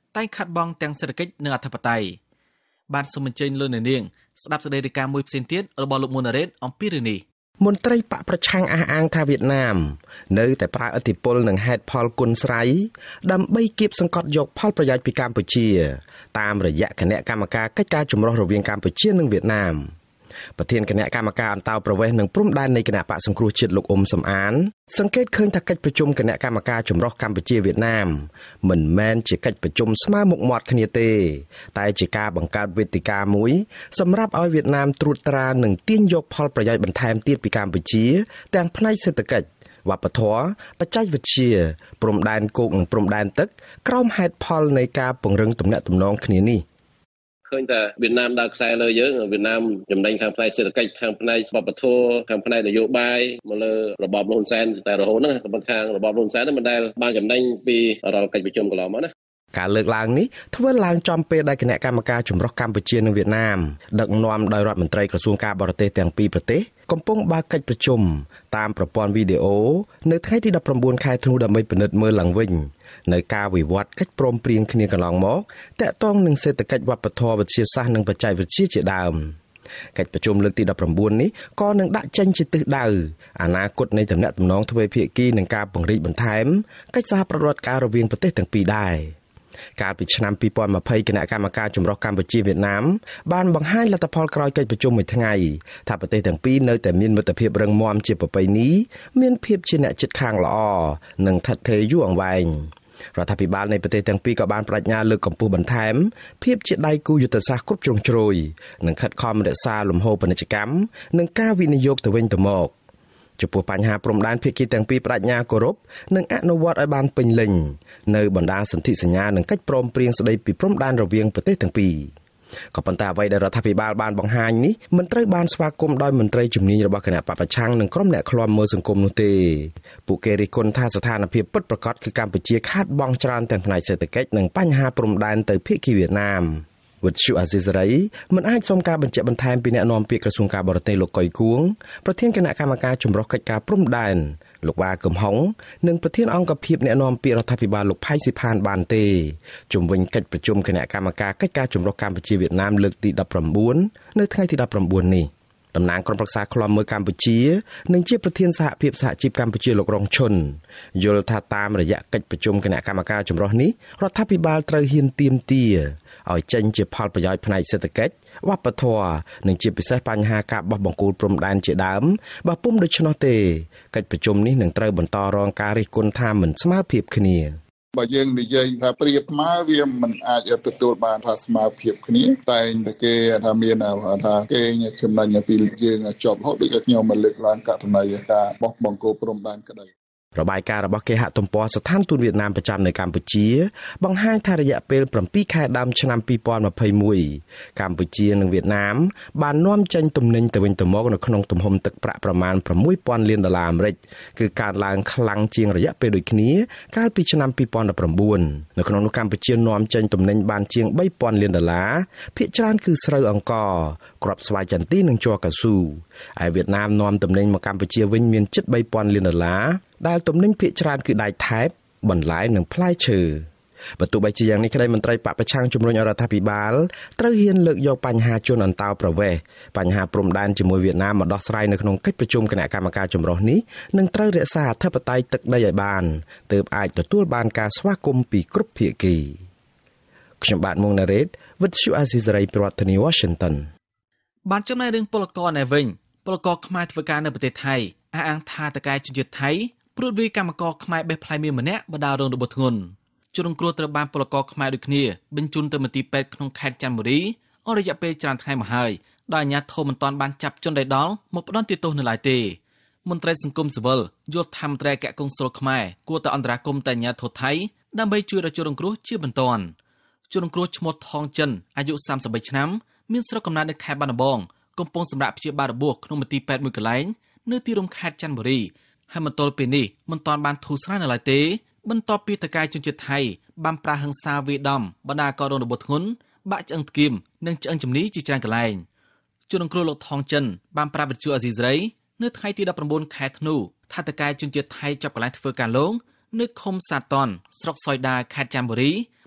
តែខាត់បងទាំងសេដ្ឋកិច្ចនិងអធិបតេយ្យបានសូមអញ្ជើញលោកអ្នកនាងស្ដាប់សេចក្តីរាយការណ៍មួយផ្សេងទៀតរបស់លោកមុនណារ៉េតអំពីរឿងនេះមន្ត្រីបកប្រឆាំងអះអាងថាវៀតណាមនៅតែប្រើឥទ្ធិពលនិងហេតុផលគុណស្រ័យដើម្បីគៀបសង្កត់យកផលប្រយោជន៍ពីកម្ពុជាតាមរយៈគណៈកម្មការកិច្ចការចម្រុះរវាងកម្ពុជានិងវៀតណាមប្រធានគណៈកម្មការអន្តរប្រវេសន៍និងព្រំដែននៃគណៈបកសង្គ្រោះជាតិលោកអ៊ុំសំអានសង្កេតឃើញថាកិច្ចប្រជុំគណៈកម្មការចម្រុះកម្ពុជាវៀតណាមមិនមែនជាកិច្ចប្រជុំស្មើមុខមាត់គ្នាទេតែជាការបង្កើតវេទិកាមួយសម្រាប់ឲ្យវៀតណាមត្រួតត្រានិងទាញយកផលប្រយោជន៍បន្ថែមទៀតពីកម្ពុជាទាំងផ្នែកសេដ្ឋកិច្ចវប្បធម៌បច្ចេកវិទ្យាព្រំដែនគោកនិងព្រំដែនទឹកក្រោមហេតុផលនៃការពង្រឹងទំនាក់ទំនងគ្នានេះឃើញតែវៀតណាមដើរខ្សែលើយើងវៀតណាមចំណេញខាងផ្នែកសេដ្ឋកិច្ចខាងផ្នែកវប្បធម៌ខាងផ្នែកនយោបាយមកលើរបបលហ៊ុនសែនតែរហូតហ្នឹងក៏ប៉ុន្តែខាងរបបលហ៊ុនសែនមិនដែលបានចំណេញពីរាល់កិច្ចប្រជុំកន្លងមកណាការលើកឡើងនេះធ្វើឡើងចំពេលដែលគណៈកម្មការចម្រុះកម្ពុជានិងវៀតណាមដឹកនាំដោយរដ្ឋមន្ត្រីក្រសួងការបរទេសទាំងពីរប្រទេសកំពុងបើកកិច្ចប្រជុំតាមប្រព័ន្ធវីដេអូនៅថ្ងៃទី19ខែធ្នូដើម្បីពិនិត្យមើលឡើងវិញនៅការវិវត្តកិច្ចព្រមព្រៀងគ្នាកន្លងមកតាក់ទងនឹងសេដ្ឋកិច្ចវប្បធម៌វិទ្យាសាស្ត្រនិងបច្ចេកវិទ្យាជាដើមកិច្ចប្រជុំលើកទី19នេះក៏នឹងដាក់ចេញជាទិសដៅអនាគតនៃទំនាក់ទំនងទ្វេភាគីនិងការពង្រីកបន្ថែមកិច្ចសហប្រតិបត្តិការរវាងប្រទេសទាំងពីរដែរកាលពីឆ្នាំ2020គណៈកម្មការចម្រុះកម្ពុជាវៀតណាមបានបង្ហាញលទ្ធផលក្រោយកិច្ចប្រជុំមួយថ្ងៃថាប្រទេសទាំងពីរនៅតែមានមិត្តភាពរឹងមាំជាប្រពៃណីមានភាពជាអ្នកជិតខាងល្អនិងឋិតថេរយូរអង្វែងរដ្ឋាភិបាលនៃប្រទេសទាំងពីរក៏បានបដិញ្ញាលើកកម្ពស់បន្ថែមភាពជាដៃគូយុទ្ធសាស្ត្រគ្រប់ជ្រុងជ្រោយនិងខិតខំរក្សាលំហូរពាណិជ្ជកម្មនិងការវិនិយោគទៅវិញទៅមកចំពោះបញ្ហាព្រំដែនភាគីទាំងពីរបដិញ្ញាគោរពនិងអនុវត្តឲ្យបានពេញលេញនៅបណ្ដាសន្ធិសញ្ញានិងកិច្ចព្រមព្រៀងស្តីពីព្រំដែនរវាងប្រទេសទាំងពីរក៏ប៉ុន្តែអ្វីដែលរដ្ឋាភិបាលបានបង្ហាញនេះមិនត្រូវបានស្វាគមន៍ដោយមន្ត្រីជំនាញរបស់គណៈបព្វប្រឆាំងនិងក្រុមអ្នកឃ្លាំមើលសង្គមនោះទេពួកគេរិះគន់ថាស្ថានភាពពិតប្រាកដគឺកម្ពុជាខាតបង់ច្រើនទាំងផ្នែកសេដ្ឋកិច្ចនិងបញ្ហាព្រំដែនទៅភាគីវៀតណាមវិទ្យុអាស៊ីសេរីមិនអាចសុំការបញ្ជាក់បន្ថែមពីអ្នកនាំពាក្យក្រសួងការបរទេសលោកកុយគួងប្រធានគណៈកម្មការចម្រុះកិច្ចការព្រំដែនលោកវ៉ាកឹមហុងនិងប្រធានអង្គភិបអ្នកនាំពាក្យរដ្ឋាភិបាលលោកផៃស៊ីផានបានទេជុំវិញកិច្ចប្រជុំគណៈកម្មការកិច្ចការចម្រុះកម្ពុជាវៀតណាមលើកទី19នៅថ្ងៃទី19នេះតំណាងក្រុមប្រឹក្សាឃ្លាំមើលកម្ពុជានិងជាប្រធានសហភាពសហជីពកម្ពុជាលោករងឈុនយល់ថាតាមរយៈកិច្ចប្រជុំគណៈកម្មការចម្រុះនេះរដ្ឋាភិបាលត្រូវហ៊ានទាមទារឲ្យចេញជាផលប្រយោជន៍ផ្នែកសេដ្ឋកិច្ចវប្បធម៌និងជាពិសេសបញ្ហាការបោះបង្គោលព្រំដែនជាដើមបើពុំដូច្នោះទេកិច្ចប្រជុំនេះនឹងត្រូវបន្តរងការរិះគន់ថាមិនស្មើភាពគ្នាបើយើងនិយាយថាប្រៀបស្មើវាមិនអាចទទួលបានថាស្មើភាពគ្នាតែគេថាមានថាគេចំណេញពីយើងជាប់រហូតដូចខ្ញុំមកលើកឡើងករណីការបោះបង្គោលព្រំដែនក្តីរបាយការណ៍របស់គេហទំព័រស្ថានទូតវៀតណាមប្រចាំនៅកម្ពុជាបង្ហាញថារយៈពេល7ខែដើមឆ្នាំ2021កម្ពុជានិងវៀតណាមបាននាំចេញទំនិញទៅវិញទៅមកនៅក្នុងទំហំទឹកប្រាក់ប្រមាណ$6,000 លានអាមេរិកគឺកើនឡើងខ្លាំងជាងរយៈពេលដូចគ្នាកាលពីឆ្នាំ2019នៅក្នុងនោះកម្ពុជានាំចេញទំនិញបានជាង$3,000 លានភាគច្រើនគឺស្រូវអង្ករគ្រាប់ស្វាយចន្ទីនិងជ័រកៅស៊ូឯវៀតណាមនាំទំនិញមកកម្ពុជាវិញមានជិត$3,000 លានដែលទំនិញភាគច្រើនគឺដែកថែបបន្លែនិងផ្លែឈើបើទោះបីជាយ៉ាងនេះក្តីមន្ត្រីបកប្រឆាំងជំរុញឲ្យរដ្ឋាភិបាលត្រូវហ៊ានលើកយកបញ្ហាជនអន្តោប្រវេសន៍បញ្ហាព្រំដែនជាមួយវៀតណាមមកដោះស្រាយនៅក្នុងកិច្ចប្រជុំគណៈកម្មការចម្រុះនេះនិងត្រូវរក្សាអធិបតេយ្យទឹកដីឲ្យបានទើបអាចទទួលបានការស្វាគមន៍ពីគ្រប់ភាគីខ្ញុំបាទមុងណារ៉េតវិទ្យុអាស៊ីសេរីប្រធានាទី Washington បានចំណែករឿងពលករនៅវិញពលករខ្មែរធ្វើការនៅប្រទេសថៃអះអាងថាតកែជនជាតិថៃព្រួតវាយកម្មកខ្មែរបេះផ្លែមៀនម្នាក់បណ្ដាលរងរបួសធ្ងន់ជនរងគ្រោះត្រូវបានពលករខ្មែរដូចគ្នាបញ្ជូនទៅមន្ទីរពេទ្យក្នុងខេត្តចន្ទបុរីអស់រយៈពេលច្រើនថ្ងៃមកហើយដោយអាជ្ញាធរមិនទាន់បានចាប់ជនដែលដល់មកផ្ដន្ទាទោសនៅឡើយទេមន្ត្រីសង្គមស៊ីវិលយល់ថាមន្ត្រីអគ្គកុងស៊ុលខ្មែរគួរតែអន្តរាគមន៍ទៅអាជ្ញាធរថៃដើម្បីជួយរកជនរងគ្រោះជាបន្ទាន់ជនរងគ្រោះឈ្មោះថងចិនអាយុ33ឆ្នាំមានស្រុកកំណើតនៅខេត្តបាត់ដំបងកំពុងសម្រាប់ព្យាបាលរបួសក្នុងមន្ទីរពេទ្យមួយកន្លែងនៅទីរួមខេត្តចន្ទបុរីហើយមកទល់ពេលនេះមិនទាន់បានធូរស្រាលនៅឡើយទេបន្ទាប់ពីតកែជនជាតិថៃបានប្រាហឹង្សាវាយដំបណ្ដាករងរបួសធ្ងន់បាក់ឆ្អឹងថ្គាមនិងឆ្អឹងជំនីជាច្រើនកន្លែងជនរងគ្រោះលោកថងចិនបានប្រាប់វិទ្យុអាស៊ីសេរីនៅថ្ងៃទី19ខែធ្នូថាតកែជនជាតិថៃចាប់កន្លែងធ្វើការលងនៅឃុំសាតនស្រុកសយដាខេត្តចន្ទបុរី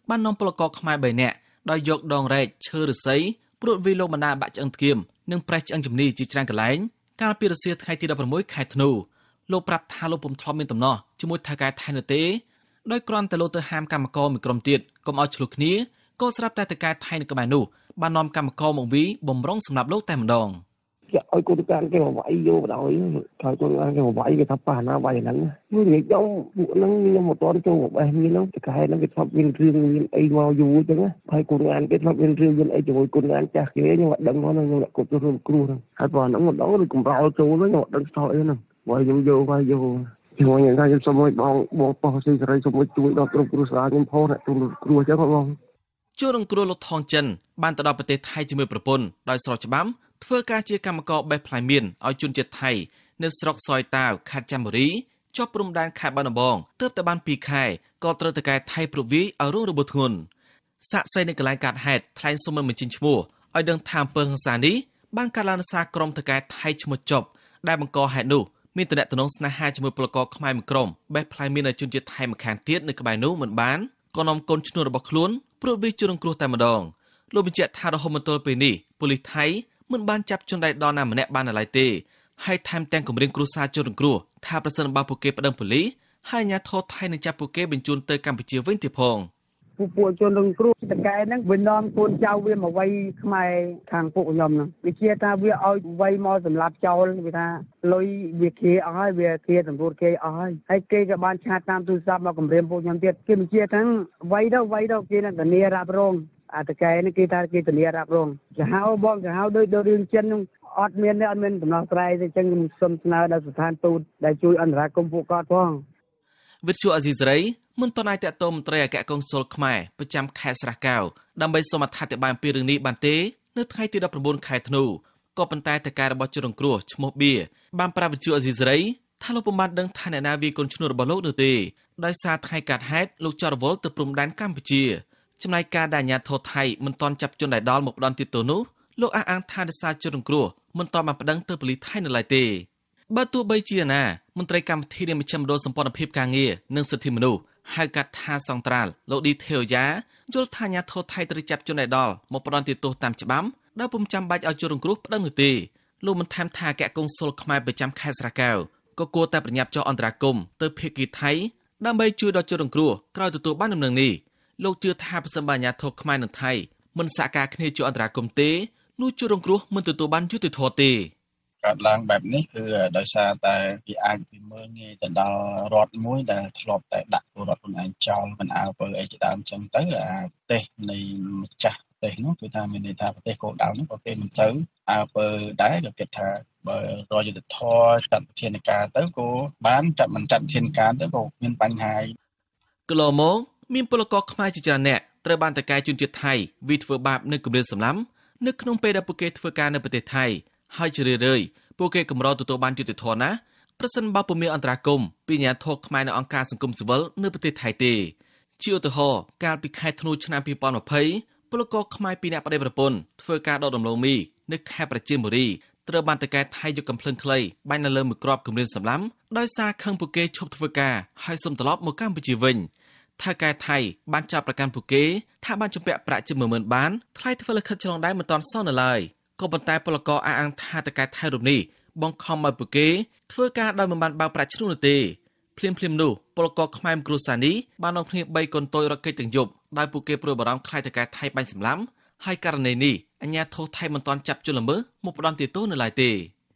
បាននាំពលករខ្មែរ3នាក់ដោយយកដងរែកឈើឫស្សីព្រួតវាយលោកបណ្ដាបាក់ឆ្អឹងធ្គាមនិងប្រេះឆ្អឹងជំនីជាច្រើនកន្លែងកាលពីរសៀលថ្ងៃទី16ខែធ្នូលោកប្រាប់ថាលោកពុំធ្លាប់មានដំណោះជាមួយថៅកែថៃនោះទេដោយគ្រាន់តែលោកទៅហាមកម្មករមួយក្រុមទៀតកុំឲ្យឆ្លោះគ្នាក៏ស្រាប់តែថៅកែថៃនៅក្បែរនោះបាននាំកម្មករមកវីបំរុងសម្រាប់លោកតែម្ដងចាឲ្យគូតការគេមកវាយយកបណ្ដោយហើយគូតការគេមកវាយគេថាប៉ះណាវាយហ្នឹងមួយនិយាយដល់ពួកហ្នឹងខ្ញុំមកតទៅចូលបេះមានហ្នឹងតែហ្នឹងគេធ្លាប់មានរឿងមានអីមកយូរអញ្ចឹងហើយគូតការគេធ្លាប់មានរឿងមានអីជាមួយគូតការចាស់គេខ្ញុំអត់ដឹងហ្នឹងខ្ញុំគាត់ទៅរួមគ្រូហ្នឹងហើយបើហ្នឹងម្ដងឬកំរោលចូលហ្នឹងខ្ញុំអត់ដឹងស្ទើរអីហ្នឹងបើខ្ញុំយកជាមួយយ៉ាងថាខ្ញុំសុំឲ្យបងប៉ោះស៊ីសេរីសុំឲ្យជួយដល់ក្រុមគ្រូសាលាខ្ញុំផងអ្នកគ្រូអញ្ចឹងបងជួនរងគ្រូលោកថងចិនបានទៅដល់ប្រទេសថៃជាមួយប្រពន្ធដោយស្របច្បាប់ធ្វើការជាកម្មករបេះផ្លែមៀនឲ្យជនជាតិថៃនៅស្រុកសយតាវខេត្តចន្ទបុរីជាប់ព្រំដែនខេត្តបាត់ដំបងទើបតែបាន2ខែក៏ត្រូវតែកែថៃប្រវីឲ្យរងរបួសធ្ងន់សាក់សីនៅកន្លែងកាត់ហេតុថ្លែងសុំមិនបញ្ចេញឈ្មោះឲ្យដឹងថាអំពើហិង្សានេះបានកាត់ឡើងដោយសារក្រុមតកែថៃឈ្មោះចប់ដែលបង្កហេតុនោះមានតំណែងស្នេហាជាមួយពលករខ្មែរមួយក្រុមបេះផ្លែមៀនឲ្យជនជាតិថៃម្ខាងទៀតនៅក្បែរនោះមិនបានក៏នាំកូនឈ្នួលរបស់ខ្លួនព្រួតវាយជនរងគ្រោះតែម្ដងលោកបញ្ជាក់ថារហូតមកទល់ពេលនេះប៉ូលីសថៃមិនបានចាប់ជនដៃដល់ណាម្នាក់បានឡើយទេហើយថែមទាំងគម្រាមគ្រួសារជនរងគ្រោះថាប្រសិនបើពួកគេប្តឹងប៉ូលីសហើយអាជ្ញាធរថៃនឹងចាប់ពួកគេបញ្ជូនទៅកម្ពុជាវិញទៀតផងពួកជនរងគ្រោះតកែហ្នឹងវានាំកូនចៅវាមកវាយខ្មែរខាងពួកខ្ញុំហ្នឹងវាជាថាវាឲ្យវាយមកសម្រាប់ចោលវាថាលុយវាគេអស់ហើយវាគេសម្រួលគេអស់ហើយគេក៏បានឆាតតាមទូរស័ព្ទមកគម្រាមពួកខ្ញុំទៀតគេបញ្ជាថាវាយទៅគេនឹងធានារ៉ាប់រងអតកែនេះគេថាគេធានារ៉ាប់រងចាហៅបងចាហៅដូចរឿងចិនហ្នឹងអត់មានដំណោះស្រាយទេអញ្ចឹងខ្ញុំសូមស្នើដល់ស្ថានទូតដែលជួយអន្តរាគមន៍ពួកគាត់ផងវិទ្យុអាស៊ីសេរីមិនទាន់អាចតាក់ទងមន្ត្រីអគ្គកុងស៊ុលខ្មែរប្រចាំខេត្តស្រះកែវដើម្បីសូមអធិប្បាយអំពីរឿងនេះបានទេនៅថ្ងៃទី19ខែធ្នូក៏ប៉ុន្តែតកែរបស់ជនរងគ្រោះឈ្មោះបៀបានប្រាប់វិទ្យុអាស៊ីសេរីថាលោកពុំបានដឹងថាអ្នកណាវាយកូនឈ្នួលរបស់លោកនោះទេដោយសារថ្ងៃកាត់ហេតុលោកចរវល់ទៅព្រំដែនកម្ពុជាចំណែកការដែលអាជ្ញាធរថៃមិនទាន់ចាប់ជនដែលដល់មកផ្ដន់ទីតូនោះលោកអះអាងថាដោយសារជនរងគ្រោះមិនទាន់បានប្តឹងទៅប៉ូលីសថៃនៅឡើយទេបើទោះបីជាណាមន្ត្រីកម្មវិធីនៃមជ្ឈមណ្ឌលសម្ព័ន្ធភាពការងារនិងសិទ្ធិមនុស្សហៅកាត់ថាសង្ត្រាល់លោកឌីថេវយ៉ាយល់ថាអាជ្ញាធរថៃត្រូវចាប់ជនដែលដល់មកផ្ដន់ទីតូតាមច្បាប់ដែលពុំចាំបាច់ឲ្យជនរងគ្រោះប្តឹងនោះទេលោកបានថែមថាអគ្គកុងស៊ុលខ្មែរប្រចាំខេត្តស្រះកែវក៏គួរតែប្រញាប់ចុះអន្តរាគមន៍ទៅភាគីថៃដើម្បីជួយដល់ជនរងគ្រោះក្រោយទទួលបានដំណឹងនេះលោកជឿថាប្រសិនបើអាជ្ញាធរខ្មែរនិងថៃមិនសហការគ្នាជួយអន្តរាគមន៍ទេនោះជនរងគ្រោះមិនទទួលបានយុត្តិធម៌ទេកើតឡើងបែបនេះគឺដោយសារតែវាអាចពីមើលងាយទៅដល់រដ្ឋមួយដែលធ្លាប់តែដាក់ពលរដ្ឋខ្លួនឯងចោលមិនអើពើអីជាដើមចឹងទៅអាប្រទេសនៃម្ចាស់ប្រទេសនោះគឺថាមានន័យថាប្រទេសគោលដៅនោះក៏គេមិនទៅអើពើដែរក៏គិតថាបើរយុទ្ធធរចាត់វិធានការទៅក៏បានចាត់មិនចាត់វិធានការទៅក៏មានបញ្ហាកន្លងមកមានពលករខ្មែរជាច្រើនអ្នកត្រូវបានតកែជនជាតិថៃវាធ្វើបាបនៅគម្រាមសម្លាប់នៅក្នុងពេលដែលពួកគេធ្វើការនៅប្រទេសថៃហើយជារឿយៗពួកគេកម្រទទួលបានយុត្តិធម៌ណាប្រសិនបើពុំមានអន្តរាគមន៍ពីអាជ្ញាធរខ្មែរនៅអង្គការសង្គមស៊ីវិលនៅប្រទេសថៃទេជាឧទាហរណ៍កាលពីខែធ្នូឆ្នាំ2020ពលករខ្មែរ2នាក់ប្តីប្រពន្ធធ្វើការដកដំឡូងមីនៅខេត្តប្រជាបុរីត្រូវបានតកែថៃយកកំភ្លើងខ្លីបាញ់នៅលើមួយគ្រាប់គម្រាមសម្លាប់ដោយសារខឹងពួកគេឈប់ធ្វើការហើយសុំត្រឡប់មកកម្ពុជាវិញថៅកែថៃបានចាប់ប្រកាន់ពួកគេថាបានជំពាក់ប្រាក់ជិត 10,000 បានថ្លៃធ្វើលិខិតឆ្លងដែនមិនទាន់សងនៅឡើយក៏ប៉ុន្តែពលករអះអាងថាតកែថៃរូបនេះបង្ខំឲ្យពួកគេធ្វើការដោយមិនបានបើកប្រាក់ឈ្នួលនោះទេភ្លាមនោះពលករខ្មែរគ្រួសារនេះបាននាំគ្នា3កូនតូចរត់គេចទាំងយប់ដោយពួកគេព្រួយបារម្ភខ្លាចតកែថៃបាញ់សម្លាប់ហើយករណីនេះអាជ្ញាធរថៃមិនទាន់ចាប់ជនល្មើសមកផ្ដន់ទោសនៅឡើយទេ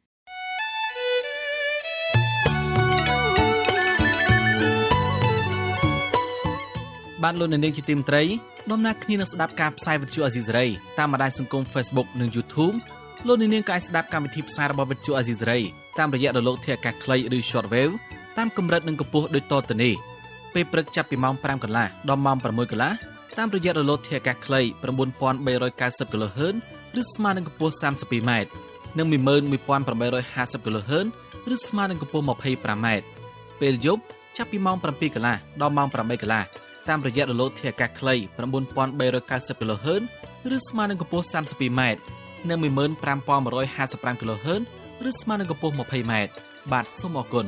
បានលោកនាងជាទីមេត្រីដំណើរគ្នានឹងស្ដាប់ការផ្សាយវិទ្យុអាស៊ីសេរីតាមបណ្ដាញសង្គម Facebook និង YouTube លោកនាងក៏អាចស្ដាប់កម្មវិធីផ្សាយរបស់វិទ្យុអាស៊ីសេរីតាមរយៈរលកធាតុអាកាសខ្លីឬ Shortwave តាមកម្រិតនិងកម្ពស់ដូចតទៅនេះពេលព្រឹកចាប់ពីម៉ោង 5 កន្លះដល់ម៉ោង 6 កន្លះតាមរយៈរលកធាតុអាកាសខ្លី 9390 kHz ឬស្មើនឹងកម្ពស់ 32m និង 11850 kHz ឬស្មើនឹងកម្ពស់ 25m ពេលយប់ចាប់ពីម៉ោង 7 កន្លះដល់ម៉ោង 8 កន្លះតាមរយៈរលកធាតុអាកាសខ្លី 9390 kHz ឬស្មើនឹងកម្ពស់ 32m និង 15155 kHz ឬស្មើនឹងកម្ពស់ 20m បាទសូមអរគុណ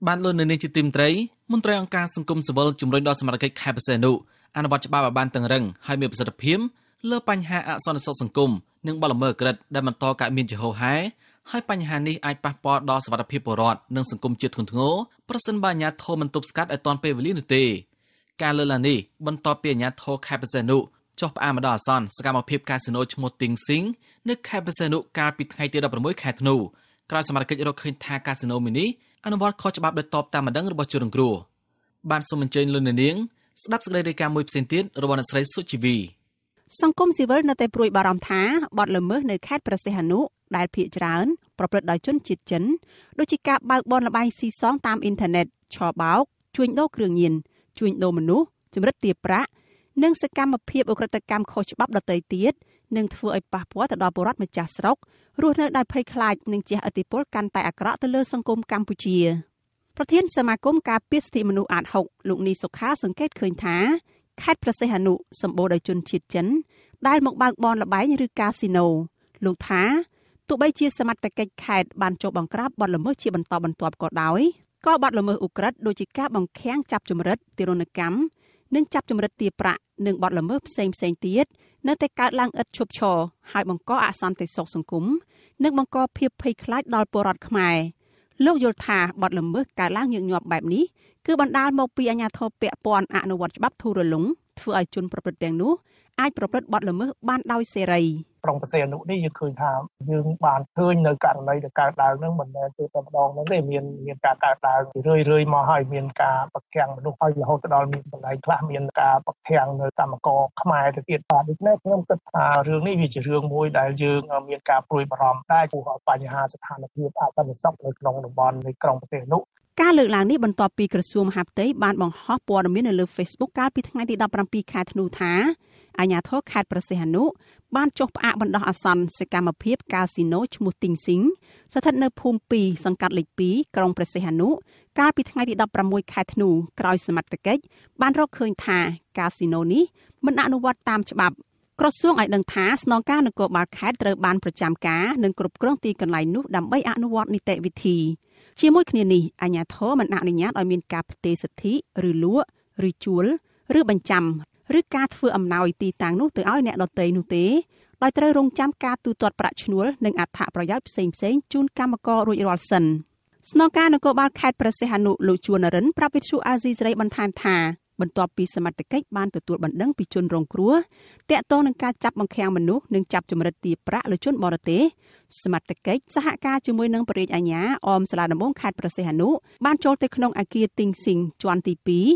បានលុននៅនាងជាទីមត្រីមន្ត្រីអង្គការសង្គមស៊ីវិលជំរុញដល់សមាជិកខេត្តបរសេនុអនុវត្តច្បាប់ឲ្យបានតឹងរឹងហើយមានប្រសិទ្ធភាពលើបញ្ហាអសន្តិសុខសង្គមនិងបទល្មើសក្រិតដែលបន្តកើតមានជាហូរហែហើយបញ្ហានេះអាចប៉ះពាល់ដល់សុវត្ថិភាពពលរដ្ឋនិងសង្គមជាតិធ្ងន់ធ្ងរប្រសិនបើអាជ្ញាធរមិនទប់ស្កាត់ឲ្យទាន់ពេលវេលានោះទេការលើកឡើងនេះបន្ទាប់ពីអាជ្ញាធរខេត្តបរសេនុចុះផ្អាកម្ដងអាសន្នសកម្មភាពកាស៊ីណូឈ្មោះទីងស៊ីងនៅខេត្តបរសេនុកាលពីថ្ងៃទី16ខែធ្នូក្រោយសមាជិករកឃើញថាកាស៊ីណូមីនីអនុវត្តខុសច្បាប់ដោយតបតាមបណ្ដឹងរបស់ជនរងគ្រោះបានសូមអញ្ជើញលោកនាងស្ដាប់សេចក្តីរាយការណ៍មួយផ្សេងទៀតរបស់អ្នកស្រីសុជីវីសង្គមស៊ីវិលនៅតែព្រួយបារម្ភថាបទល្មើសនៅខេត្តព្រះសីហនុដែលភាគច្រើនប្រព្រឹត្តដោយជនជាតិចិនដូចជាការបើកបនលបែងស៊ីសងតាមអ៊ីនធឺណិតឆបោកជួញដូរគ្រឿងញៀនជួញដូរមនុស្សចម្រិតទារប្រាក់និងសកម្មភាពអ ுக ្រិតកម្មខុសច្បាប់ដទៃទៀតនឹងធ្វើឲ្យប៉ះពាល់ទៅដល់ពលរដ្ឋម្ចាស់ស្រុករស់នៅដោយភ័យខ្លាចនិងជះឥទ្ធិពលកាន់តែអាក្រក់ទៅលើសង្គមកម្ពុជាប្រធានសមាគមការពារសិទ្ធិមនុស្សអាត6លោកនីសុខាសង្កេតឃើញថាខេត្តព្រះសីហនុសម្បូរដោយជនជាតិចិនដែលមកបើកបនលបែងឬកាស៊ីណូលោកថាទោះបីជាសមត្ថកិច្ចខេត្តបានចុះបង្ក្រាបបទល្មើសជាបន្តបន្ទាប់ក៏ដោយក៏បទល្មើសឧក្រិដ្ឋដូចជាការបង្ខាំងចាប់ចម្រិតទារុណកម្មនិងចាប់ចម្រិតទារប្រាក់និងបទល្មើសផ្សេងទៀតនៅតែកើតឡើងឥតឈប់ឈរហើយបង្កអសន្តិសុខសង្គមនិងបង្កភាពភ័យខ្លាចដល់ពលរដ្ឋខ្មែរលោកយល់ថាបទល្មើសកើតឡើងញឹកញាប់បែបនេះគឺបណ្ដាលមកពីអាជ្ញាធរពាក់ព័ន្ធអនុវត្តច្បាប់ធូររលុងធ្វើឲ្យជនប្រព្រឹត្តទាំងនោះអាចប្រព្រឹត្តបទល្មើសបានដោយសេរីក្រុងបរសេនុនេះយើងឃើញថាយើងបានឃើញនៅករណីដែលកើតឡើងនឹងមិនមែនទេតែម្ដងហ្នឹងទេមានការកើតឡើងរឿយមកហើយមានការប្រកាំងមនុស្សហើយរហូតដល់មានកន្លែងខ្លះមានការប្រកាំងនៅកម្មករខ្មែរទៅទៀតបាទដូច្នេះខ្ញុំគិតថារឿងនេះវាជារឿងមួយដែលយើងមានការព្រួយបារម្ភដែរព្រោះបញ្ហាស្ថានភាពអសន្តិសុខនៅក្នុងតំបន់នៃក្រុងបរសេនុការលើកឡើងនេះបន្ទាប់ពីក្រសួងមហាផ្ទៃបានបង្ហោះព័ត៌មាននៅលើ Facebook កាលពីថ្ងៃទី17ខែធ្នូថាអាជ្ញាធរខេត្តព្រះសីហនុបានចុះផ្អាកបណ្ដោះអាសន្នសកម្មភាពកាស៊ីណូឈ្មោះទីងស៊ីងស្ថិតនៅភូមិ2សង្កាត់លេខ2ក្រុងព្រះសីហនុកាលពីថ្ងៃទី16ខែធ្នូក្រោយសមត្ថកិច្ចបានរកឃើញថាកាស៊ីណូនេះមិនអនុវត្តតាមច្បាប់ក្រសួងឲ្យដឹងថាស្នងការនគរបាលខេត្តត្រូវបានប្រចាំការនិងគ្រប់គ្រងទីកន្លែងនោះដើម្បីអនុវត្តនីតិវិធីជាមួយគ្នានេះអាជ្ញាធរមិនអនុញ្ញាតឲ្យមានការផ្ទេរសិទ្ធិឬលក់ឬជួលឬបញ្ចាំឬការធ្វើអំណោយទីតាំងនោះទៅឲ្យអ្នកដទៃនោះទេដោយត្រូវរងចាំការទូទាត់ប្រាក់ឈ្នួលនិងអត្ថប្រយោជន៍ផ្សេងជូនកម្មកររួចរាល់សិនស្នងការនគរបាលខេត្តព្រះសីហនុលោកជួននរិនប្រាប់វិទ្យុអាស៊ីសេរីបន្ថែមថាបន្ទាប់ពីសមត្ថកិច្ចបានទទួលបណ្ដឹងពីជនរងគ្រោះទាក់ទងនឹងការចាប់បង្ខាំងមនុស្សនិងចាប់ចម្រិតទារប្រាក់លើជនបរទេសសមត្ថកិច្ចសហការជាមួយនឹងបរិយាអាជ្ញាអមសាលាដំបងខេត្តព្រះសីហនុបានចូលទៅក្នុងអគារទីងស៊ីងជាន់ទី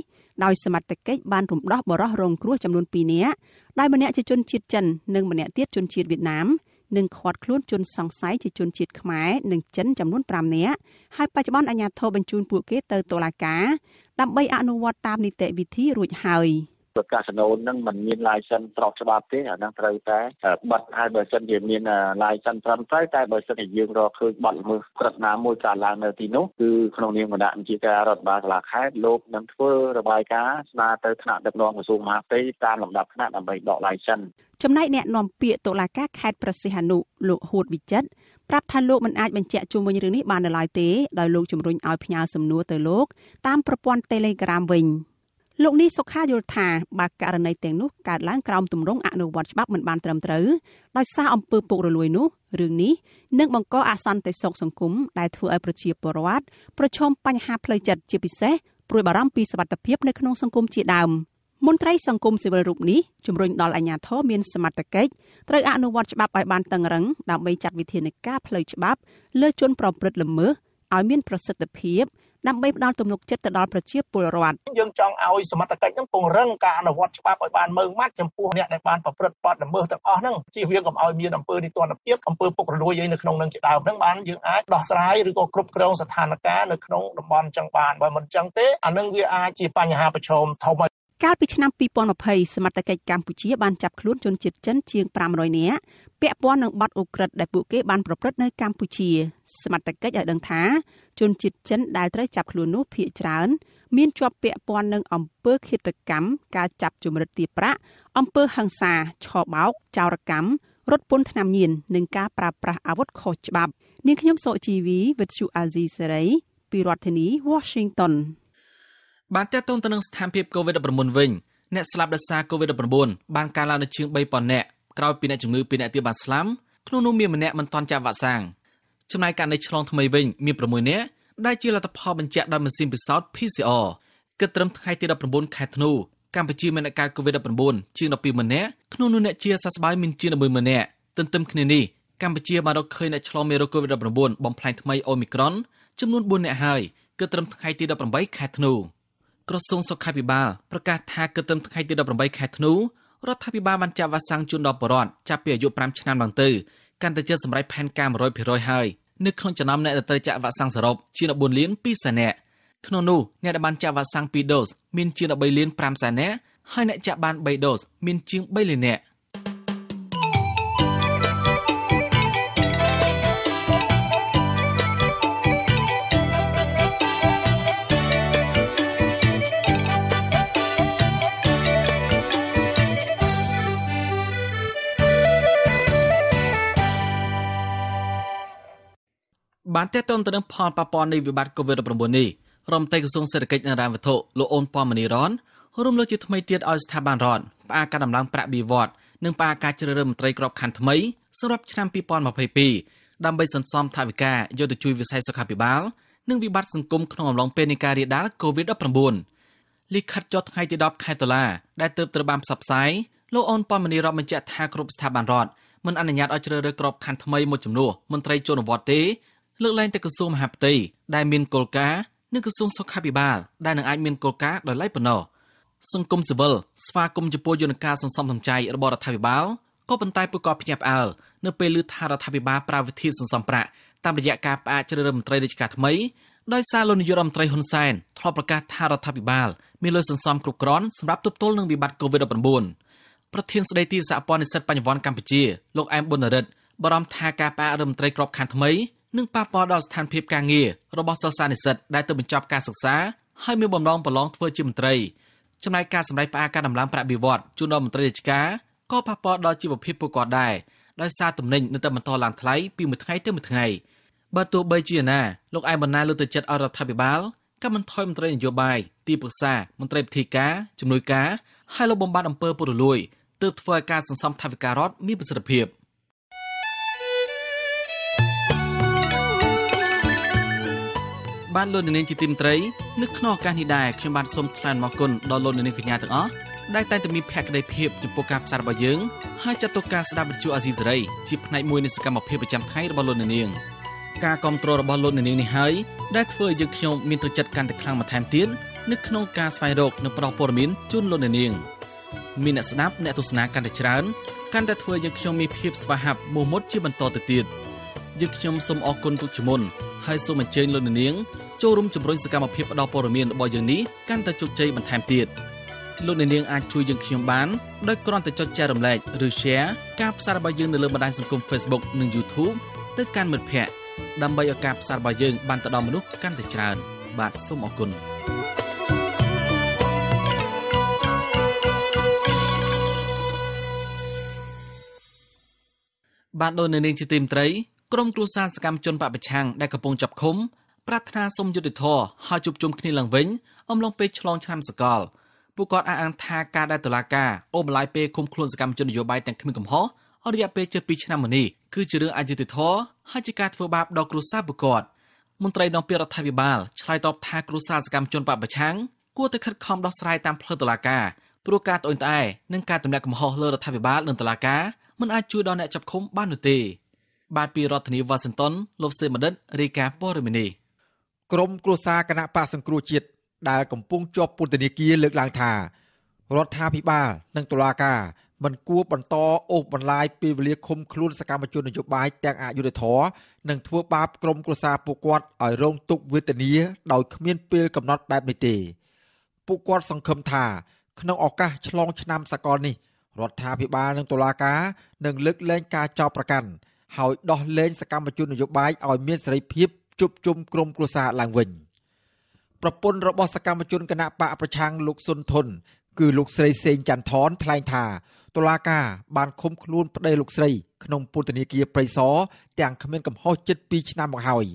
2ដោយសមត្ថកិច្ចបានរំដោះបរិសុទ្ធរងគ្រោះចំនួន2នាក់ដោយម្នាក់ជាជនជាតិចិននិងម្នាក់ទៀតជនជាតិវៀតណាមនិងឃាត់ខ្លួនជនសង្ស័យជាជនជាតិខ្មែរនិងចិនចំនួន5នាក់ហើយបច្ចុប្បន្នអាជ្ញាធរបញ្ជូនពួកគេទៅតុលាការដើម្បីអនុវត្តតាមនីតិវិធីរួចហើយកាស៊ីណូនឹងមិនមានឡាយសិនស្របច្បាប់ទេអាហ្នឹងត្រូវតែបិទហើយបើសិនជាមានឡាយសិនត្រឹមត្រូវតែបើសិនជាយើងរកឃើញបទល្មើសក្រិតណាមួយកើតឡើងនៅទីនោះគឺក្នុងនាមគណៈបញ្ជាការរដ្ឋបាលសាលាខេត្តលោកនឹងធ្វើរបាយការណ៍ស្នើទៅថ្នាក់ដឹកនាំក្រសួងមហាផ្ទៃតាមលំដាប់ថ្នាក់ដើម្បីដកឡាយសិនចំណែកអ្នកនាំពាក្យតុលាការខេត្តព្រះសីហនុលោកហួតវិចិត្រប្រាប់ថាលោកមិនអាចបញ្ជាក់ជុំវិញរឿងនេះបាននៅឡើយទេដោយលោកជំរុញឲ្យផ្ញើសំណួរទៅលោកតាមប្រព័ន្ធ Telegram វិញលោកនេះសុខាយល់ថាបើករណីទាំងនោះកើតឡើងក្រោមទម្រង់អនុវត្តច្បាប់មិនបានត្រឹមត្រូវដោយសារអំពើពុករលួយនោះរឿងនេះនឹងបង្កអសន្តិសុខសង្គមដែលធ្វើឲ្យប្រជាពលរដ្ឋប្រឈមបញ្ហាផ្លូវចិត្តជាពិសេសព្រួយបារម្ភពីសុវត្ថិភាពនៅក្នុងសង្គមជាដើមមន្ត្រីសង្គមស៊ីវិលរូបនេះជំរុញដល់អាជ្ញាធរមានសមត្ថកិច្ចត្រូវអនុវត្តច្បាប់ឲ្យបានតឹងរ៉ឹងដើម្បីចាត់វិធានការផ្លូវច្បាប់លើជនប្រព្រឹត្តល្មើសឲ្យមានប្រសិទ្ធភាពដើម្បីផ្ដល់ទំនុកចិត្តទៅដល់ប្រជាពលរដ្ឋយើងចង់ឲ្យសមត្ថកិច្ចនឹងពង្រឹងការអនុវត្តច្បាប់ឲ្យបានម៉ឺងម៉ាត់ចំពោះអ្នកដែលបានប្រព្រឹត្តបទល្មើសទាំងអស់ហ្នឹងជៀសវាងកុំឲ្យមានអំពើនីតិរដ្ឋភាពអំពើពុករលួយអីនៅក្នុងនឹងជាដើមហ្នឹងបានយើងអាចដោះស្រាយឬក៏គ្រប់គ្រងស្ថានភាពនៅក្នុងតំបន់ចឹងបានបើមិនចឹងទេអានឹងវាអាចជាបញ្ហាប្រឈមធំកាលពីឆ្នាំ2020សមត្ថកិច្ចកម្ពុជាបានចាប់ខ្លួនជនជាតិចិនជាង500នាក់ពាក់ព័ន្ធនឹងបទឧក្រិដ្ឋដែលពួកគេបានប្រព្រឹត្តនៅកម្ពុជាសមត្ថកិច្ចឲ្យដឹងថាជនជាតិចិនដែលត្រូវចាប់ខ្លួននោះភាគច្រើនមានជាប់ពាក់ព័ន្ធនឹងអំពើឃាតកម្មការចាប់ជំរិតទារប្រាក់អំពើហិង្សាឆបោកចោរកម្មរត់ពន្ធថ្នាំញៀននិងការប្រើប្រាស់អាវុធខុសច្បាប់នាងខ្ញុំសុជីវីវិទ្យុអាស៊ីសេរីពីរដ្ឋធានី Washington បានតេតងទៅនឹងស្ថានភាព COVID-19 វិញអ្នកស្លាប់ដោយសារ COVID-19 បានកើនឡើងដល់ជាង 3,000 នាក់ក្រោយពីអ្នកជំងឺ2នាក់ទៀតបានស្លាប់ក្នុងនោះមានម្នាក់មិនទាន់ចាក់វ៉ាក់សាំងចំណែកករណីឆ្លងថ្មីវិញមាន6នាក់ដែលជាលទ្ធផលបញ្ជាក់ដោយម៉ាស៊ីនពិសោធន៍ PCR គិតត្រឹមថ្ងៃទី19ខែធ្នូកម្ពុជាមានអ្នកកើត COVID-19 ជាង 12,000 នាក់ក្នុងនោះអ្នកជាសះស្បើយមានជាង 10,000 នាក់ទន្ទឹមគ្នានេះកម្ពុជាបានរកឃើញអ្នកឆ្លងមេរោគ COVID-19 បំផ្លាញថ្មី Omicron ចំនួន4នាក់ហើយគិតត្រឹមថ្ងៃទី18ខែធ្នូក្រសួងសុខាភិបាលប្រកាសថាគិតត្រឹមថ្ងៃទី18ខែធ្នូរដ្ឋាភិបាលបានចាក់វ៉ាក់សាំងជូនដល់ប្រជាពលរដ្ឋចាប់ពីអាយុ5ឆ្នាំឡើងទៅកាន់តែជិតសម្រេចផែនការ 100% ហើយនៅក្នុងចំណោមអ្នកដែលត្រូវចាក់វ៉ាក់សាំងសរុបជាង 14 លាន 2 សែននាក់ក្នុងនោះអ្នកដែលបានចាក់វ៉ាក់សាំង 2 ដូសមានជាង 13 លាន 5 សែននាក់ហើយអ្នកចាក់បាន 3 ដូសមានជាង 3 លាននាក់បានតេតងទៅនឹងផលប៉ះពាល់នៃវិបត្តិ COVID-19 នេះរដ្ឋមន្ត្រីក្រសួងសេដ្ឋកិច្ចនិងហិរញ្ញវត្ថុលោកអូនប៉មនីរ៉នរួមលើកជាថ្មីទៀតឲ្យស្ថាប័នរដ្ឋផ្អាកការដំឡើងប្រាក់បៀវត្សនិងផ្អាកការជ្រើសរើសមន្ត្រីក្របខ័ណ្ឌថ្មីសម្រាប់ឆ្នាំ2022ដើម្បីសន្សំថវិកាយកទៅជួយវិស័យសុខាភិបាលនិងវិបត្តិសង្គមក្នុងអំឡុងពេលនៃការរាលដាល COVID-19 លិខិតចុះថ្ងៃទី10ខែតុលាដែលទើបត្រូវបានផ្សព្វផ្សាយលោកអូនប៉មនីរ៉នបញ្ជាក់ថាគ្រប់ស្ថាប័នរដ្ឋមិនអនុញ្ញាតឲ្យជ្រើសរើសក្របខ័ណ្ឌថ្មីមួយចំនួនមន្ត្រីចូលអនុវត្តទេលើកឡើងតែក្រសួងមហាផ្ទៃដែលមានគោលការណ៍និងក្រសួងសុខាភិបាលដែលនឹងអាចមានគោលការណ៍ដោយឡែកប៉ុណ្ណោះសង្គមស៊ីវិលស្វាគមន៍ចំពោះយន្តការសន្សំសំចៃរបស់រដ្ឋាភិបាលក៏ប៉ុន្តែពួកគាត់ភ្ញាក់ផ្អើលនៅពេលឮថារដ្ឋាភិបាលប្រើវិធីសន្សំប្រាក់តាមរយៈការផ្អាកជ្រើសរើសមន្ត្រីរាជការថ្មីដោយសារលោកនាយករដ្ឋមន្ត្រីហ៊ុនសែនធ្លាប់ប្រកាសថារដ្ឋាភិបាលមានលុយសន្សំគ្រប់គ្រាន់សម្រាប់ទប់ទល់នឹងវិបត្តិ COVID-19 ប្រធានស្ដីទីសហព័ន្ធនិស្សិតបញ្ញវន្តកម្ពុជាលោកអែមប៊ុនរិទ្ធបារម្ភថាការផ្អាករដ្ឋមន្ត្រីក្របខ័ណ្ឌថ្មីនឹងប៉ះពាល់ដល់ស្ថានភាពការងាររបស់សិស្សានុសិស្សដែលទើបបញ្ចប់ការសិក្សាហើយមានបំណងប្រឡងធ្វើជាមន្ត្រីចំណែកការសម្ដែងផ្អាកការដំឡើងប្រាក់បៀវត្សជូនដល់មន្ត្រីរាជការក៏ប៉ះពាល់ដល់ជីវភាពពួកគាត់ដែរដោយសារទំនិញនៅតែបន្តឡើងថ្លៃពីមួយថ្ងៃទៅមួយថ្ងៃបើទោះបីជាណាលោកឯបណ្ណាលើកទឹកចិត្តឲ្យរដ្ឋាភិបាលកាត់បន្ថយមន្ត្រីនយោបាយទីប្រឹក្សាមន្ត្រីពិធីការជំនួយការហើយលុបបំបាត់អំពើពុករលួយទើបធ្វើឲ្យការសន្សំថវិការដ្ឋមានប្រសិទ្ធភាពបានលោកនាងជាទីមត្រីនៅក្នុងឱកាសនេះដែរខ្ញុំបានសូមថ្លែងអំណរគុណដល់លោកនាងកញ្ញាទាំងអស់ដែលតែងតែមានភក្ដីភាពចំពោះការផ្សាយរបស់យើងហើយចាត់ទុកការស្ដាប់វិទ្យុអាស៊ីសេរីជាផ្នែកមួយនៃសកម្មភាពប្រចាំថ្ងៃរបស់លោកនាងការគាំទ្ររបស់លោកនាងនេះហើយដែលធ្វើឲ្យយើងខ្ញុំមានទឹកចិត្តកាន់តែខ្លាំងបន្ថែមទៀតនៅក្នុងការស្វែងរកនិងផ្តល់ព័ត៌មានជូនលោកនាងមានអ្នកស្ដាប់អ្នកទស្សនាកាន់តែច្រើនកាន់តែធ្វើឲ្យយើងខ្ញុំមានភាពស្វាហាប់មោះមុតជាបន្តទៅទៀតយើងខ្ញុំសូមអរគុណទុកជាមុនហើយសូមអញ្ជើញលោកនាងចូលរួមជំរុញសកម្មភាពផ្តល់ព័ត៌មានរបស់យើងនេះកាន់តែជោគជ័យបន្ថែមទៀតលោកនាងអាចជួយយើងខ្ញុំបានដោយគ្រាន់តែចុចចែករំលែកឬ share ការផ្សាយរបស់យើងនៅលើបណ្ដាញសង្គម Facebook និង YouTube ទៅកាន់មិត្តភ័ក្តិដើម្បីឲ្យការផ្សាយរបស់យើងបានទៅដល់មនុស្សកាន់តែច្រើនបាទសូមអរគុណបាទលោកនាងជាទីមេត្រីក្រុមគ្រួសារសកម្មជនបពប្រឆាំងដែលកំពុងចាប់ឃុំប្រាថ្នាសុំយុត្តិធម៌ហើយជួបជុំគ្នាឡើងវិញអំឡុងពេលឆ្លងឆ្នាំសកលពួកគាត់អះអាងថាការដែលតុលាការអូសបន្លាយពេលឃុំខ្លួនសកម្មជននយោបាយទាំងគ្មានកំហុសអស់រយៈពេលជិត2ឆ្នាំមកនេះគឺជារឿងអយុត្តិធម៌ហើយជាការធ្វើបាបដល់គ្រួសារពួកគាត់មន្ត្រីនាំពាក្យរដ្ឋាភិបាលឆ្លើយតបថាគ្រួសារសកម្មជនបពប្រឆាំងគួរតែខិតខំដោះស្រាយតាមផ្លូវតុលាការព្រោះការត្អូញត្អែនិងការទម្លាក់កំហុសលើរដ្ឋាភិបាលនិងតុលាការមិនអាចជួយដល់អ្នកចាប់ឃុំបាននោះទេបាទពីរដ្ឋធានីវ៉ាស៊ីនតោនលោកសេមដិតរាយការណ៍ព័ត៌មាននេះក្រុមគ្រួសារគណៈបកសង្គ្រោះជាតិដែលកំពុងជាប់ពន្ធនាគារលើកឡើងថារដ្ឋាភិបាលនិងតុលាការមិនគួរបន្តអូសបន្លាយពេលវេលាឃុំខ្លួនសកម្មជននយោបាយទាំងអយុត្តិធម៌និងធ្វើបាបក្រុមគ្រួសារពួកគាត់ឲ្យរងទុក្ខវេទនាដោយគ្មានពេលកំណត់បែបនេះទេពួកគាត់សង្ឃឹមថាក្នុងឱកាសឆ្លងឆ្នាំសកលនេះរដ្ឋាភិបាលនិងតុលាការនឹងលើកលែងការចោទប្រកាន់ហើយដោះលែងសកម្មជននយោបាយឲ្យមានសេរីភាពជួបជុំក្រុមគ្រួសារឡើងវិញប្រពន្ធរបស់សកម្មជនគណៈបកប្រឆាំងលោកស៊ុនធុនគឺលោកស្រីសេងច័ន្ទថនថ្លែងថាតុលាការបានឃុំខ្លួនប្តីលោកស្រីក្នុងពន្ធនាគារព្រៃសរទាំងគ្មានកំហុសជិត2ឆ្នាំមកហើយ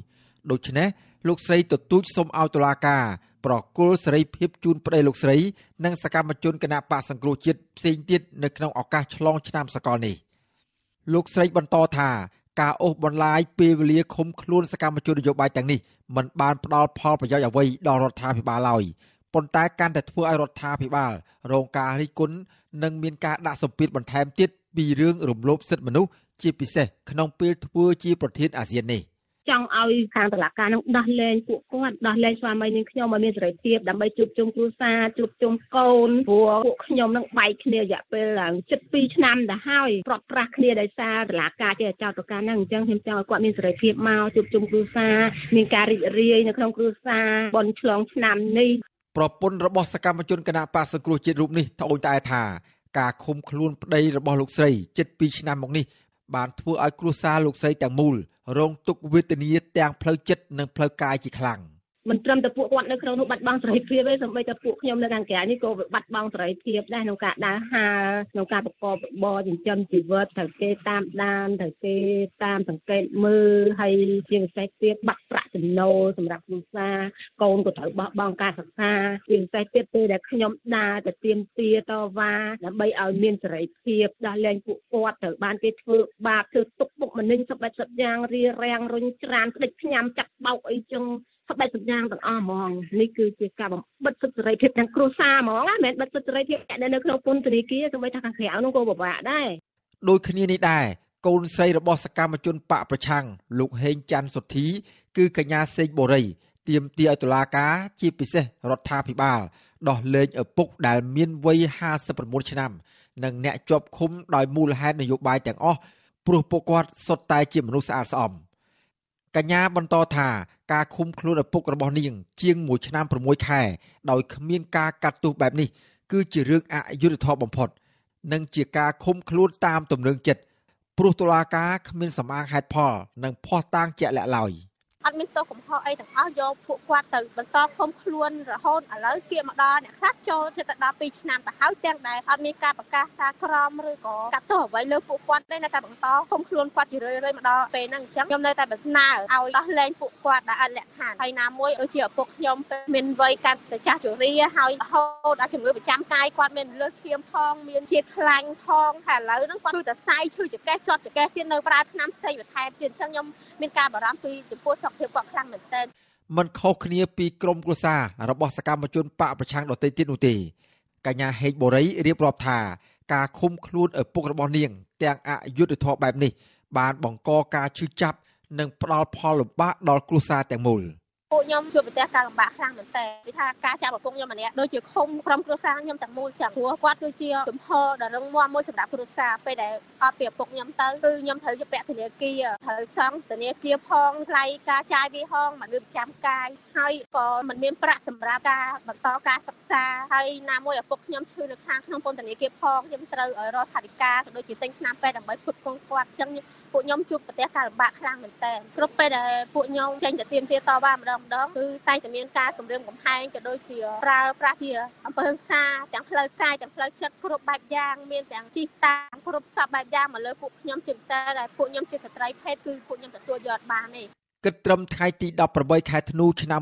ដូច្នេះលោកស្រីទទូចសូមឲ្យតុលាការប្រគល់សេរីភាពជូនប្តីលោកស្រីនិងសកម្មជនគណៈបកសង្គ្រោះជាតិផ្សេងទៀតនៅក្នុងឱកាសឆ្លងឆ្នាំសកលនេះលោកស្រីបន្តថាការអូសបន្លាយពេលវេលាឃុំខ្លួនសកម្មជននយោបាយទាំងនេះមិនបានផ្ដល់ផលប្រយោជន៍អ្វីដល់រដ្ឋាភិបាលឡើយប៉ុន្តែកាន់តែធ្វើឲ្យរដ្ឋាភិបាលរងការរិះគន់និងមានការដាក់សម្ពាធបន្ថែមទៀតពីរឿងរំលោភសិទ្ធិមនុស្សជាពិសេសក្នុងពេលធ្វើជាប្រធានអាស៊ាននេះចង់ឲ្យខាងតុលាការនឹងដោះលែងពួកគាត់ដោះលែងស្វាមីនាងខ្ញុំឲ្យមានសេរីភាពដើម្បីជួបជុំគ្រួសារជួបជុំកូនព្រោះពួកខ្ញុំនឹងបែកគ្នារយៈពេល72ឆ្នាំទៅហើយប្រត់ប្រាស់គ្នាដោយសារតុលាការជាចោទប្រកាន់ហ្នឹងអញ្ចឹងខ្ញុំចង់ឲ្យគាត់មានសេរីភាពមកជួបជុំគ្រួសារមានការរីករាយនៅក្នុងគ្រួសារបន់ឆ្លងឆ្នាំនេះប្រពន្ធរបស់សកម្មជនគណៈបកសង្គ្រោះជាតិរូបនេះត្អូញត្អែថាការឃុំខ្លួនប្តីរបស់លោកស្រីជិត2ឆ្នាំមកនេះបានធ្វើឲ្យគ្រួសារលោកស្រីទាំងមូលរងទុក្ខវេទនាទាំងផ្លូវចិត្តនិងផ្លូវកាយជាខ្លាំងមិនត្រឹមតែពួកគាត់នៅក្នុងនោះបាត់បង់សេរីភាពទេសូម្បីតែពួកខ្ញុំនៅខាងក្រៅនេះក៏បាត់បង់សេរីភាពដែរក្នុងការដើរហើរក្នុងការប្រកបរបរចិញ្ចឹមជីវិតត្រូវគេតាមដានត្រូវគេតាមសង្កេតមើលហើយជាពិសេសទៀតបាត់ប្រាក់ចំណូលសម្រាប់គ្រួសារកូនក៏ត្រូវបោះបង់ការសិក្សាជាពិសេសទៀតពេលដែលខ្ញុំដើរទៅទាមទារតវ៉ាដើម្បីឲ្យមានសេរីភាពដោះលែងពួកគាត់ត្រូវបានគេធ្វើបាបធ្វើទុកបុកម្នេញសពបែបសពយ៉ាងរារាំងរុញច្រានផ្ដិចផ្ញើចាក់បោកអីចឹងសពបែបសពយ៉ាងទាំងអស់ហ្មងនេះគឺជាការបំបិទសិទ្ធិសេរីភាពទាំងគ្រួសារហ្មងណាមិនមែនបិទសិទ្ធិសេរីភាពនៅក្នុងពន្ធនាគារសូម្បីថាខាងក្រៅនោះក៏ពិបាកដែរដូចគ្នានេះដែរកូនស្រីរបស់សកម្មជនបកប្រឆាំងលោកហេងច័ន្ទសុធីគឺកញ្ញាសេងបូរីទាមទារឲ្យតុលាការជាពិសេសរដ្ឋាភិបាលដោះលែងឪពុកដែលមានវ័យ59ឆ្នាំនិងអ្នកជាប់ឃុំដោយមូលហេតុនយោបាយទាំងអស់ព្រោះពួកគាត់សុទ្ធតែជាមនុស្សស្អាតស្អំកញ្ញាបន្តថាការឃុំខ្លួនឪពុករបស់នាងជាង1ឆ្នាំ6ខែដោយគ្មានការកាត់ទោសបែបនេះគឺជារឿងអយុត្តិធម៌បំផុតនិងជាការឃុំខ្លួនតាមទំនឹងចិត្តព្រោះតុលាការគ្មានសម្អាងហេតុផលនិងភស្តុតាងជាក់លាក់ឡើយអត់មានទោសកំហុសអីទាំងអស់យកពួកគាត់ទៅបន្តឃុំខ្លួនរហូតឥឡូវគៀកមកដល់អ្នកខ្លះចូលទៅដល់2ឆ្នាំទៅហើយទាំងដែលអត់មានការប្រកាសសារក្រមឬក៏កាត់ទោសអ្វីលើពួកគាត់ទេនៅតែបន្តឃុំខ្លួនគាត់ជារឿយៗមកដល់ពេលហ្នឹងអញ្ចឹងខ្ញុំនៅតែបំណើឲ្យដោះលែងពួកគាត់ដែលអត់លក្ខខណ្ឌហើយណាមួយដូចជាឪពុកខ្ញុំមានវ័យកាន់តែចាស់ជរាហើយរហូតដល់ជំងឺប្រចាំកាយគាត់មានលើសឈាមផងមានជាតិខ្លាញ់ផងហើយឥឡូវហ្នឹងគាត់គឺតែសាយឈឺចង្កេះជាប់ចង្កេះទៀតនៅប្រើថ្នាំផ្សេងបន្ថែមទៀតអញ្ចឹងខ្ញុំមានការបារម្ភពីចំពោះសុខភាពគាត់ខ្លាំងមែនទែនមិនខុសគ្នាពីក្រុមគ្រួសាររបស់សកម្មជនបកប្រឆាំងដទៃទៀតនោះទេកញ្ញាហេងបូរីរៀបរាប់ថាការឃុំខ្លួនឪពុករបស់នាងទាំងអយុត្តិធម៌បែបនេះបានបង្កការឈឺចាប់និងផ្ដល់ផលលំបាកដល់គ្រួសារទាំងមូលពួកខ្ញុំជួបប្រទះការលំបាកខ្លាំងមែនតើពីថាការចាប់ឪពុកខ្ញុំម្នាក់ដូចជាឃុំក្រុមគ្រួសារខ្ញុំទាំងមូលចឹងព្រោះគាត់គឺជាជំហរដ៏រឹងមាំមួយសម្រាប់គ្រួសារពេលដែលអត់ពីឪពុកខ្ញុំទៅគឺខ្ញុំត្រូវជាពាក់ធនាគារត្រូវសងធនាគារផងថ្លៃការចាយវាហងមកគឺប្រចាំកាយហើយក៏មិនមានប្រាក់សម្រាប់ការបន្តការសិក្សាហើយណាមួយឪពុកខ្ញុំឈឺនៅខាងក្នុងពន្ធនាគារផងខ្ញុំត្រូវឲ្យរកថវិកាក៏ដូចជាទិញថ្នាំពេទ្យដើម្បីផ្គត់ផ្គង់គាត់ចឹងពួកខ្ញុំជួបប្រទះការលំបាកខ្លាំងមែនទែនគ្រប់ពេលដែលពួកខ្ញុំចេញទៅទាមទារតវ៉ាម្ដងគឺតែងតែមានការគំរាមកំហែងក៏ដូចជាប្រើប្រាស់ជាអំពើហិង្សាទាំងផ្លូវកាយទាំងផ្លូវចិត្តគ្រប់បែបយ៉ាងមានទាំងជីកតាមគ្រប់សពបែបយ៉ាងមកលើពួកខ្ញុំជាពិសេសដែលពួកខ្ញុំជាស្ត្រីភេទគឺពួកខ្ញុំទទួលយកបានទេគិតត្រឹមថ្ងៃទី18ខែធ្នូឆ្នាំ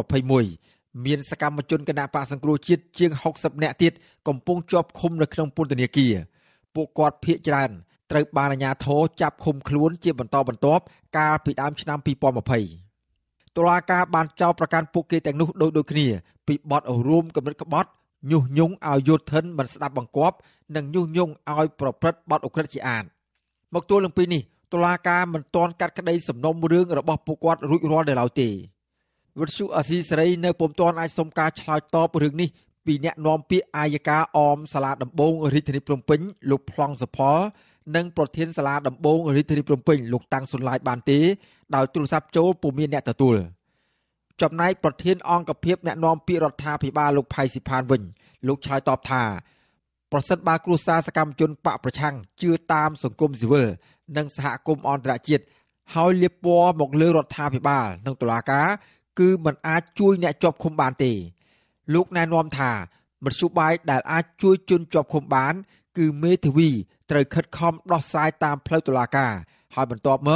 2021មានសកម្មជនគណបកសង្គ្រោះជាតិជាង60នាក់ទៀតកំពុងជាប់ឃុំនៅក្នុងពន្ធនាគារពួកគាត់ភ័យច្រើនត្រូវបានអាជ្ញាធរចាប់ឃុំខ្លួនជាបន្តបន្ទាប់កាលពីដើមឆ្នាំ2020តុលាការបានចោទប្រកាន់ពួកគេទាំងនោះដូចគ្នាពីបទរួមគំនិតក្បត់ញុះញង់ឲ្យយោធិនមិនស្ដាប់បង្គាប់និងញុះញង់ឲ្យប្រព្រឹត្តបទឧក្រិដ្ឋជាអាតមកទល់នឹងពេលនេះតុលាការមិនទាន់កាត់ក្តីសំណុំរឿងរបស់ពួកគាត់រួចរាល់នៅឡើយទេវិទ្យុអាស៊ីសេរីនៅពុំទាន់អាចសុំការឆ្លើយតបរឿងនេះពីអ្នកនាំពាក្យអាយកាអមសាលាដំបងរាជធានីភ្នំពេញលោកប្លង់សុផលនិងប្រធានសាលាដំបងរាជធានីភ្នំពេញលោកតាំងសុនឡាយបានទេដោយទូរស័ព្ទចូលពុំមានអ្នកទទួលចំណែកប្រធានអង្គភិបអ្នកនាំពាក្យរដ្ឋាភិបាលលោកផៃស៊ីផានវិញលោកឆ្លើយតបថាប្រសិនបើគ្រួសារសកម្មជនបកប្រឆាំងជឿតាមសង្គមស៊ីវិលនិងសហគមន៍អន្តរជាតិហើយលាបពណ៌មកលើរដ្ឋាភិបាលនិងតុលាការគឺមិនអាចជួយអ្នកជាប់ឃុំបានទេលោកណែនាំថាមធ្យោបាយដែលអាចជួយជនជាប់ឃុំបានគឺមេធាវីត្រូវខិតខំដោះស្រាយតាមផ្លូវតុលាការហើយបន្ទាប់មក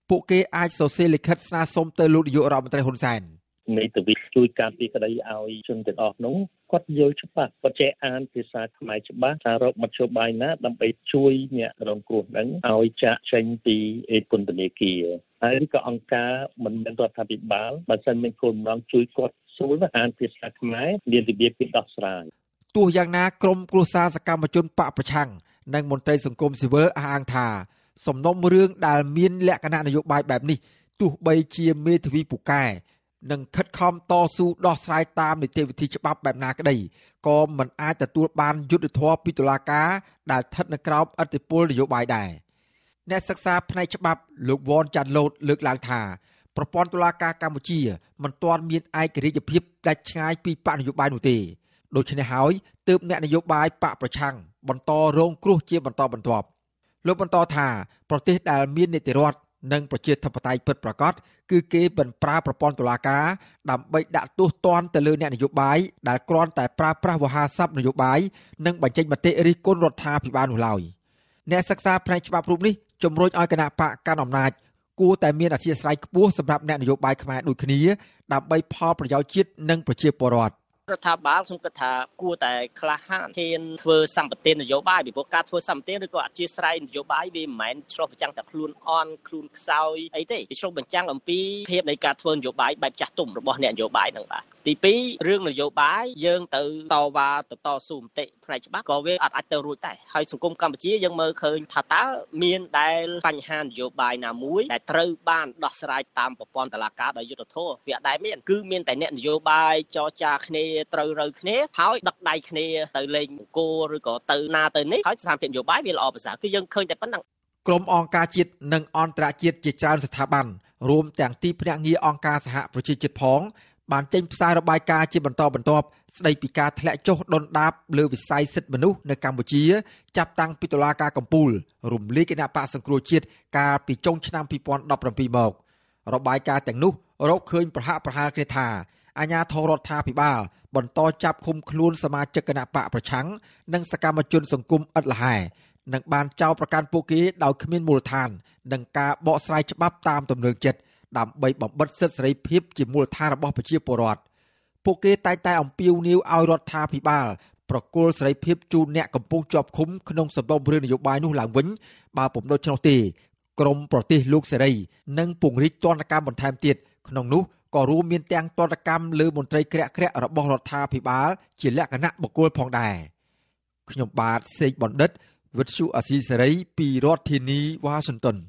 ពួកគេអាចសរសេរលិខិតស្នើសុំទៅលោកនាយករដ្ឋមន្ត្រីហ៊ុនសែននៃទវិជួយការពីក្តីឲ្យជនទាំងអស់នោះគាត់យល់ច្បាស់គាត់ចេះអានភាសាខ្មែរច្បាស់ថារកមធ្យោបាយណាដើម្បីជួយអ្នករងគ្រោះហ្នឹងឲ្យចាកចេញពីពន្ធនាគារហើយក៏អង្គការមិនមែនរដ្ឋាភិបាលបើមិនមានគោលបំណងជួយគាត់ស្រួលអានភាសាខ្មែរមានរបៀបពីដោះស្រាយទោះយ៉ាងណាក្រមគ្រួសារសកម្មជនបកប្រឆាំងនិងមន្ត្រីសង្គមស៊ីវិលអះអាងថាសំណុំរឿងដែលមានលក្ខណៈនយោបាយបែបនេះទោះបីជាមេធាវីពូកែនិងខិតខំតស៊ូដោះស្រាយតាមនីតិវិធីច្បាប់បែបណាក្តីក៏មិនអាចទទួលបានយុត្តិធម៌ពីតុលាការដែលស្ថិតនៅក្រោមឥទ្ធិពលនយោបាយដែរអ្នកសិក្សាផ្នែកច្បាប់លោកវ៉នចាន់ឡូតលើកឡើងថាប្រព័ន្ធតុលាការកម្ពុជាមិនទាន់មានឯករាជ្យភាពដាច់ឆ្ងាយពីបកនយោបាយនោះទេដូច្នេះហើយទើបអ្នកនយោបាយបកប្រឆាំងបន្តរងគ្រោះជាបន្តបន្ទាប់លោកបន្តថាប្រទេសដែលមាននីតិរដ្ឋនិងប្រជាធិបតេយ្យពិតប្រាកដគឺគេមិនប្រើប្រព័ន្ធតុលាការដើម្បីដាក់ទោសទណ្ឌទៅលើអ្នកនយោបាយដែលគ្រាន់តែប្រើប្រាស់វោហារស័ព្ទនយោបាយនិងបញ្ចេញមតិរិះគន់រដ្ឋាភិបាលនោះឡើយអ្នកសិក្សាផ្នែកច្បាប់រូបនេះជំរុញឲ្យគណៈបកកាន់អំណាចគួរតែមានអធ្យាស្រ័យខ្ពស់សម្រាប់អ្នកនយោបាយខ្មែរដូចគ្នាដើម្បីផលប្រយោជន៍ជាតិនិងប្រជាពលរដ្ឋរដ្ឋាភិបាលខ្ញុំគិតថាគួរតែក្លាហានហ៊ានធ្វើសម្បទាននយោបាយពីព្រោះការធ្វើសម្បទានឬក៏អធ្យាស្រ័យនយោបាយវាមិនមែនឆ្លុះបញ្ចាំងតែខ្លួនអន់ខ្លួនខ្សោយអីទេវាឆ្លុះបញ្ចាំងអំពីភាពនៃការធ្វើនយោបាយបែបចាស់ទុំរបស់អ្នកនយោបាយហ្នឹងបាទទី2រឿងនយោបាយយើងទៅតវ៉ាទៅតស៊ូមតិផ្នែកច្បាប់ក៏វាអាចទៅរួចដែរហើយសង្គមកម្ពុជាយើងមើលឃើញថាតើមានដែលបញ្ហានយោបាយណាមួយដែលត្រូវបានដោះស្រាយតាមប្រព័ន្ធតុលាការដោយយុត្តិធម៌វាអត់ដែលមានគឺមានតែអ្នកនយោបាយចរចាគ្នាត្រូវរើគ្នាហើយដឹកដៃគ្នាទៅលេងអង្គរឬក៏ទៅណាទៅនេះហើយស្ថានភាពនយោបាយវាល្អប្រសើរគឺយើងឃើញតែប៉ុណ្ណឹងក្រុមអង្គការជាតិនិងអន្តរជាតិជាច្រើនស្ថាប័នរួមទាំងទីភ្នាក់ងារអង្គការសហប្រជាជាតិផងបានចេញផ្សាយរបាយការណ៍ជាបន្តបន្ទាប់ស្ដីពីការធ្លាក់ចុះដុនដាបលើវិស័យសិទ្ធិមនុស្សនៅកម្ពុជាចាប់តាំងពីតុលាការកំពូលរំលាយគណៈបកសង្គ្រោះជាតិកាលពីចុងឆ្នាំ2017មករបាយការណ៍ទាំងនោះរកឃើញប្រហាក់ប្រហែលគ្នាថាអាជ្ញាធររដ្ឋាភិបាលបន្តចាប់ឃុំខ្លួនសមាជិកគណៈបកប្រឆាំងនិងសកម្មជនសង្គមឥតលហែនិងបានចោទប្រកាន់ពួកគេដោយគ្មានមូលដ្ឋាននិងការបកស្រាយច្បាប់តាមទំនើងចិត្តដើម្បីបំបិទសិទ្ធិសេរីភាពជាមូលដ្ឋានរបស់ប្រជាពលរដ្ឋពួកគេតែងតែអំពាវនាវឲ្យរដ្ឋាភិបាលប្រគល់សេរីភាពជូនអ្នកកំពុងជាប់ឃុំក្នុងសំណុំរឿងនយោបាយនោះឡើងវិញបើពុំដូច្នោះទេក្រមប្រទេសលោកសេរីនឹងពង្រីកទណ្ឌកម្មបន្ថែមទៀតក្នុងនោះក៏រួមមានទាំងទណ្ឌកម្មលើមន្ត្រីក្រាក់ក្រាក់របស់រដ្ឋាភិបាលជាលក្ខណៈបុគ្គលផងដែរខ្ញុំបាទសេកបណ្ឌិតវិទ្យុអាស៊ីសេរីពីរដ្ឋធានីវ៉ាស៊ីនតោន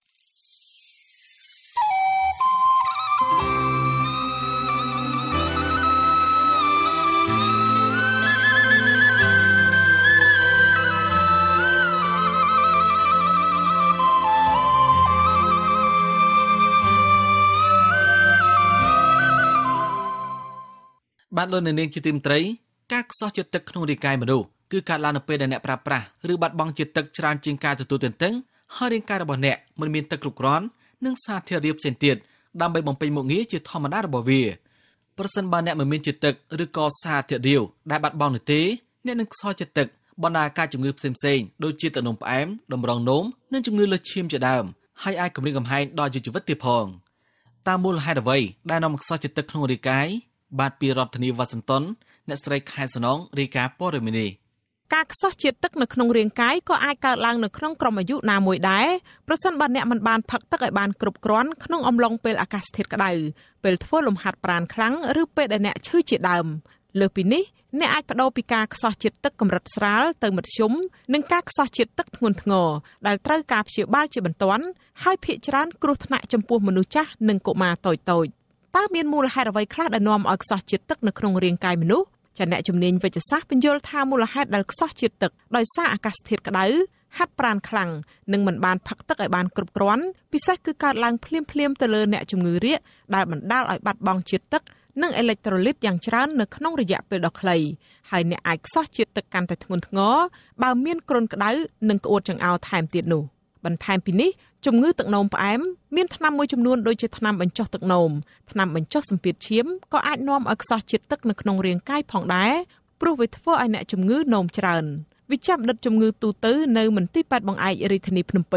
បានលោកនាងជាទីមត្រីការខ្សោះជាតិទឹកក្នុងរាងកាយមនុស្សគឺកើតឡើងនៅពេលដែលអ្នកប្រើប្រាស់ឬបាត់បង់ជាតិទឹកច្រើនជាងការទទួលទន្ទឹងហើយរាងកាយរបស់អ្នកមិនមានទឹកគ្រប់គ្រាន់និងសារធាតុរាវផ្សេងទៀតដើម្បីបំពេញមុខងារជាធម្មតារបស់វាប្រសិនបើអ្នកមិនមានជាតិទឹកឬក៏សារធាតុរាវដែលបាត់បង់នោះទេអ្នកនឹងខ្សោះជាតិទឹកបណ្ដាលការជំងឺផ្សេងៗដូចជាទឹកនោមផ្អែមតម្រងនោមនិងជំងឺលើសឈាមជាដើមហើយអាចគំរាមកំហែងដល់ជីវិតទៀតផងតាមមូលហេតុអ្វីដែលនាំខ្សោះជាតិទឹកក្នុងរាងកាយបាទពីរដ្ឋធានីវ៉ាស៊ីនតោនអ្នកស្រីខែសំណងរាយការណ៍ព័ត៌មាននេះការខ្សោះជាតិទឹកនៅក្នុងរាងកាយក៏អាចកើតឡើងនៅក្នុងក្រុមអាយុណាមួយដែរប្រសិនបើអ្នកមិនបានផឹកទឹកឲ្យបានគ្រប់គ្រាន់ក្នុងអំឡុងពេលអាកាសធាតុក្តៅពេលធ្វើលំហាត់ប្រាណខ្លាំងឬពេលដែលអ្នកឈឺជាដើមលើសពីនេះអ្នកអាចប្តូរពីការខ្សោះជាតិទឹកកម្រិតស្រាលទៅមធ្យមនិងការខ្សោះជាតិទឹកធ្ងន់ធ្ងរដែលត្រូវការព្យាបាលជាបន្ទាន់ហើយភាគច្រើនគ្រោះថ្នាក់ចំពោះមនុស្សចាស់និងកុមារតូចៗតើមានមូលហេតុអ្វីខ្លះដែលនាំឲ្យខ្សោះជាតិទឹកនៅក្នុងរាងកាយមនុស្សចាអ្នកជំនាញវិទ្យាសាស្ត្របញ្យល់ថាមូលហេតុដែលខ្សោះជាតិទឹកដោយសារអាកាសធាតុក្តៅហាត់ប្រាណខ្លាំងនិងមិនបានផឹកទឹកឲ្យបានគ្រប់គ្រាន់ពិសេសគឺកើតឡើងភ្លាមទៅលើអ្នកជំងឺរាគដែលបណ្ដាលឲ្យបាត់បង់ជាតិទឹកនិងអេឡិចត្រូលីតយ៉ាងច្រើននៅក្នុងរយៈពេលដ៏ខ្លីហើយអ្នកអាចខ្សោះជាតិទឹកកាន់តែធ្ងន់ធ្ងរបើមានគ្រុនក្តៅនិងក្អួតចង្អោរថែមទៀតនោះបន្ថែមពីនេះជំងឺទឹកនោមផ្អែមមានថ្នាំមួយចំនួនដូចជាថ្នាំបញ្ចុះទឹកនោមថ្នាំបញ្ចុះសម្ពាធឈាមក៏អាចនាំឲ្យខ្សោះជាតិទឹកនៅក្នុងរាងកាយផងដែរព្រោះវាធ្វើឲ្យអ្នកជំងឺនោមច្រើនវិជ្ជបណ្ឌិតជំងឺទូទៅនៅមន្ទីរពេទ្យបង្អែករាជធានីភ្នំពេញ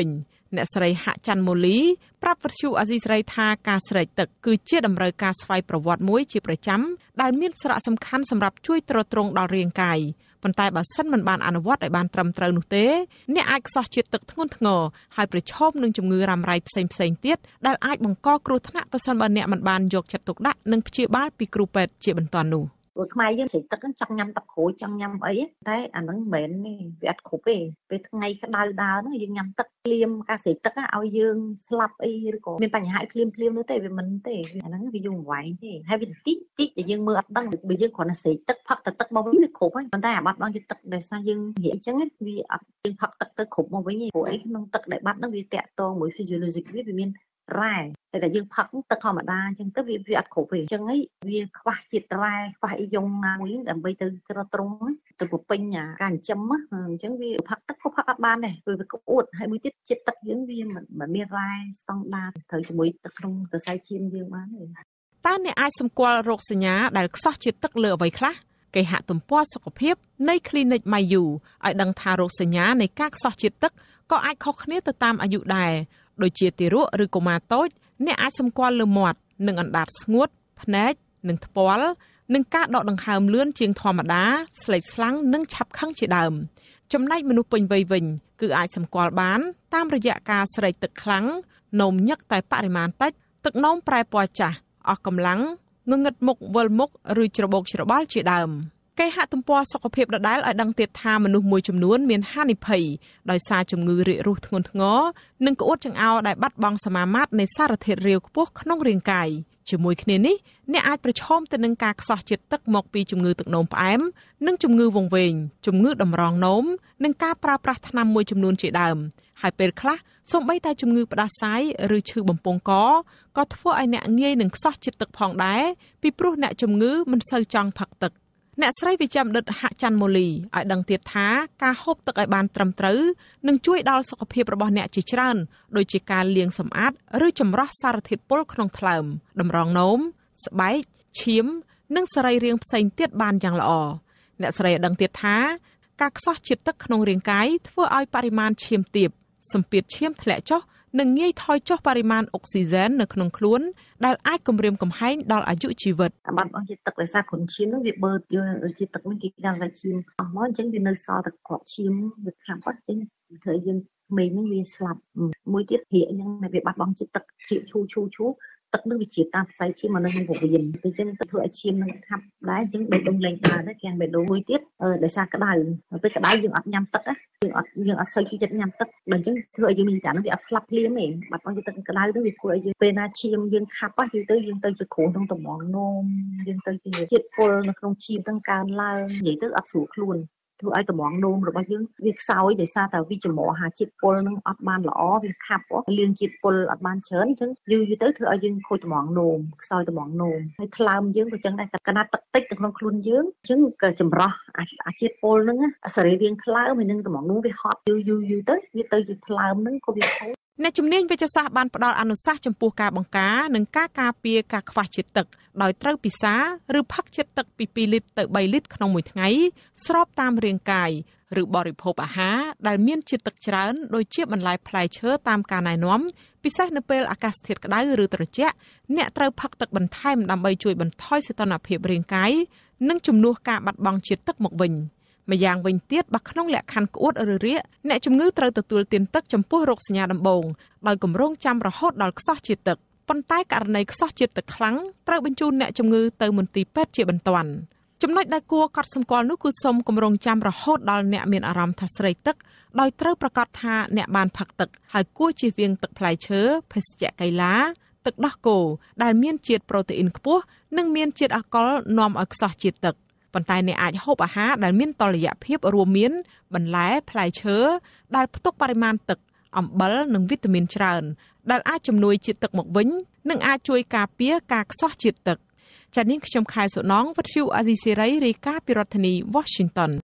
អ្នកស្រីហាក់ច័ន្ទម៉ូលីប្រាប់វិទ្យុអាស៊ីសេរីថាការស្រេកទឹកគឺជាតម្រូវការស្វ័យប្រវត្តិមួយជាប្រចាំដែលមានសារៈសំខាន់សម្រាប់ជួយទ្រទ្រង់ដល់រាងកាយប៉ុន្តែបើសិនមិនបានអនុវត្តឲ្យបានត្រឹមត្រូវនោះទេអ្នកអាចខ្សោះជាតិទឹកធ្ងន់ធ្ងរហើយប្រឈមនឹងជំងឺរ៉ាំរ៉ៃផ្សេងៗទៀតដែលអាចបង្កគ្រោះថ្នាក់ប្រសិនបើអ្នកមិនបានយកចិត្តទុកដាក់និងព្យាបាលពីគ្រូពេទ្យជាបន្ទាន់នោះព្រោះខ្មែរយើងស្រេកទឹកចង់ញ៉ាំទឹកក្រូចចង់ញ៉ាំអីតែអាហ្នឹងមិនមែនទេវាអត់គ្រប់ទេពេលថ្ងៃក្តៅដើរហ្នឹងយើងញ៉ាំទឹកភ្លាមការស្រេកទឹកឲ្យយើងស្លាប់អីឬក៏មានបញ្ហាភ្លាមនោះទេវាមិនទេអាហ្នឹងវាយូរអង្វែងទេហើយវាតិចដែលយើងមើលអត់ដឹងបើយើងគ្រាន់តែស្រេកទឹកផឹកតែទឹកមកវិញវាគ្រប់ហើយប៉ុន្តែអាបាត់បង់ជាតិទឹកដោយសារយើងនិយាយអញ្ចឹងវាអត់យើងផឹកទឹកទៅគ្រប់មកវិញទេព្រោះអីក្នុងទឹកដែលបាត់ហ្នឹងវាតាក់ទងមួយ physiologic វាមានរ៉ែតែយើងផឹកទឹកធម្មតាអញ្ចឹងទៅវាអត់គ្រប់ទេអញ្ចឹងហើយវាខ្វះជាតិរ៉ែខ្វះអីយ៉ុងណាមួយដើម្បីទៅច្រត់ត្រង់ទៅពពេញការចិញ្ចឹមអញ្ចឹងវាផឹកទឹកក៏ផឹកអត់បានដែរវាក្អួតហើយមួយទៀតជាតិទឹកយើងវាមិនមានរ៉ែស្តង់ដារត្រូវជាមួយទឹកក្នុងសរសៃឈាមយើងបានទេតើអ្នកអាចសម្គាល់រោគសញ្ញាដែលខ្សោះជាតិទឹកលើអ្វីខ្លះគេហទំព័រសុខភាពនៃ Clinic Mayu ឲ្យដឹងថារោគសញ្ញានៃការខ្សោះជាតិទឹកក៏អាចខុសគ្នាទៅតាមអាយុដែរដូចជាទារកឬកុមារតូចអ្នកអាចសម្គាល់លើមាត់និងអណ្ដាតស្ងួតភ្នែកនិងថ្ពាល់និងការដកដង្ហើមលឿនជាងធម្មតាស្លេកស្លាំងនិងឆាប់ខឹងជាដើមចំណែកមនុស្សពេញវ័យវិញគឺអាចសម្គាល់បានតាមរយៈការស្រេកទឹកខ្លាំងនោមញឹកតែបរិមាណតិចទឹកនោមប្រែពណ៌ចាស់អស់កម្លាំងងងឹតមុខវិលមុខឬច្របូកច្របល់ជាដើមគេហទំព័រសុខភាពដដែលឲ្យដឹងទៀតថាមនុស្សមួយចំនួនមានហានិភ័យដោយសារជំងឺរាគរូសធ្ងន់ធ្ងរនិងក្អួតចង្អោរដែលបាត់បង់សមាមាត្រនៃសារធាតុរាវខ្ពស់ក្នុងរាងកាយជាមួយគ្នានេះអ្នកអាចប្រឈមទៅនឹងការខ្សោះជាតិទឹកមកពីជំងឺទឹកនោមផ្អែមនិងជំងឺវង្វេងជំងឺតម្រងនោមនិងការប្រើប្រាស់ថ្នាំមួយចំនួនជាដើមហើយពេលខ្លះសូម្បីតែជំងឺផ្ដាសាយឬឈឺបំពង់កក៏ធ្វើឲ្យអ្នកងាយនឹងខ្សោះជាតិទឹកផងដែរពីព្រោះអ្នកជំងឺមិនសូវចង់ផឹកទឹកអ្នកស្រីវិជ្ជបណ្ឌិតហាក់ច័ន្ទម៉ូលីឲ្យដឹងទៀតថាការហូបទឹកឲ្យបានត្រឹមត្រូវនឹងជួយដល់សុខភាពរបស់អ្នកជាច្រើនដូចជាការលាងសម្អាតឬចម្រោះសារធាតុពុលក្នុងថ្លើមតម្រងនោមស្បែកឈាមនិងសរីរាង្គផ្សេងទៀតបានយ៉ាងល្អអ្នកស្រីឲ្យដឹងទៀតថាការខ្សោះជាតិទឹកក្នុងរាងកាយធ្វើឲ្យបរិមាណឈាមទាបសម្ពាធឈាមធ្លាក់ចុះនិងងាយថយចុះបរិមាណអុកស៊ីហ្សែននៅក្នុងខ្លួនដែលអាចគំរាមកំហែងដល់អាយុជីវិតបាត់បង់ជាតិទឹកដោយសារគ្រុនឈាមនោះវាបឺតជាតិទឹកនេះគេថាឈាមអស់មកអញ្ចឹងវានៅសល់តែគ្រាប់ឈាមវាខាប់អត់អញ្ចឹងធ្វើឲ្យយើងក្មេងហ្នឹងវាស្លាប់មួយទៀតព្រាកអញ្ចឹងវាបាត់បង់ជាតិទឹកឈាមឈូទឹកនឹងវាជាតាមផ្សៃឈាមមកនៅក្នុងពោះវៀនអញ្ចឹងទៅធ្វើឲ្យឈាមនឹងខាប់ដែរអញ្ចឹងបេះដូងលែងដើរដែរគេបេះដូងមួយទៀតដោយសារក្តៅពេលក្តៅយើងអត់ញ៉ាំទឹកយើងអត់សូវជួយចិត្តញ៉ាំទឹកដល់អញ្ចឹងធ្វើឲ្យយើងមានចានវាអត់ស្លាប់ភ្លាមទេបាត់បង់ជាតិទឹកក្តៅនោះវាធ្វើឲ្យយើងពេលណាឈាមយើងខាប់យើងទៅជាគ្រោះក្នុងតំងនោមយើងទៅជាជាតិពុលនៅក្នុងឈាមទាំងកើនឡើងនិយាយទៅអត់ស្រួលខ្លួនធ្វើឲ្យតំងនោមរបស់យើងវាខ្សោយដោយសារតែវាចម្រោះអាជាតិពុលនឹងអត់បានល្អវាខាប់លាងជាតិពុលអត់បានច្រើនអញ្ចឹងយូរទៅធ្វើឲ្យយើងខូចតំងនោមខ្សោយតំងនោមហើយថ្លើមយើងក៏ចឹងដែរកណាត់ទឹកតិចនៅក្នុងខ្លួនយើងអញ្ចឹងក៏ចម្រោះអាជាតិពុលហ្នឹងសរីរាង្គថ្លើមហើយនឹងតំងនោមវាហត់យូរទៅវាទៅជាថ្លើមហ្នឹងក៏វាខូចអ្នកជំនាញវិទ្យាសាស្ត្របានផ្ដល់អនុសាសន៍ចំពោះការបង្ការនិងការការពារការខ្វះជាតិទឹកដោយត្រូវពិសាឬផឹកជាតិទឹកពី2លីត្រទៅ3លីត្រក្នុងមួយថ្ងៃស្របតាមរាងកាយឬបរិភោគអាហារដែលមានជាតិទឹកច្រើនដូចជាបន្លែផ្លែឈើតាមការណែនាំពិសេសនៅពេលអាកាសធាតុក្តៅឬត្រជាក់អ្នកត្រូវផឹកទឹកបន្ថែមដើម្បីជួយបន្ថយសីតុណ្ហភាពរាងកាយនិងជំនួសការបាត់បង់ជាតិទឹកមកវិញម្យ៉ាងវិញទៀតបើក្នុងលក្ខខណ្ឌក្អួតឬរាគអ្នកជំងឺត្រូវទទួលទានទឹកចំពោះរោគសញ្ញាដំបូងដោយគម្រោងចាំរហូតដល់ខ្សោះជាតិទឹកប៉ុន្តែករណីខ្សោះជាតិទឹកខ្លាំងត្រូវបញ្ជូនអ្នកជំងឺទៅមន្ទីរពេទ្យជាបន្ទាន់ចំណុចដែលគួរកត់សម្គាល់នោះគឺសូមគម្រោងចាំរហូតដល់អ្នកមានអារម្មណ៍ថាស្រេកទឹកដោយត្រូវប្រាកដថាអ្នកបានផឹកទឹកហើយគួរជៀសវាងទឹកផ្លែឈើភេសជ្ជៈកីឡាទឹកដោះគោដែលមានជាតិប្រូតេអ៊ីនខ្ពស់និងមានជាតិអាល់កុលនាំឲ្យខ្សោះជាតិទឹកប៉ុន្តែអ្នកអាចហូបអាហារដែលមានតុល្យភាពរួមមានបន្លែផ្លែឈើដែលផ្ទុកបរិមាណទឹកអំបិលនិងវីតាមីនច្រើនដែលអាចជំនួយជាតិទឹកមកវិញនិងអាចជួយការពារការខ្សោះជាតិទឹកចា៎នាងខ្ញុំខែសុណងវិទ្យុអាស៊ីសេរីរាយការណ៍ពីរដ្ឋធានី Washington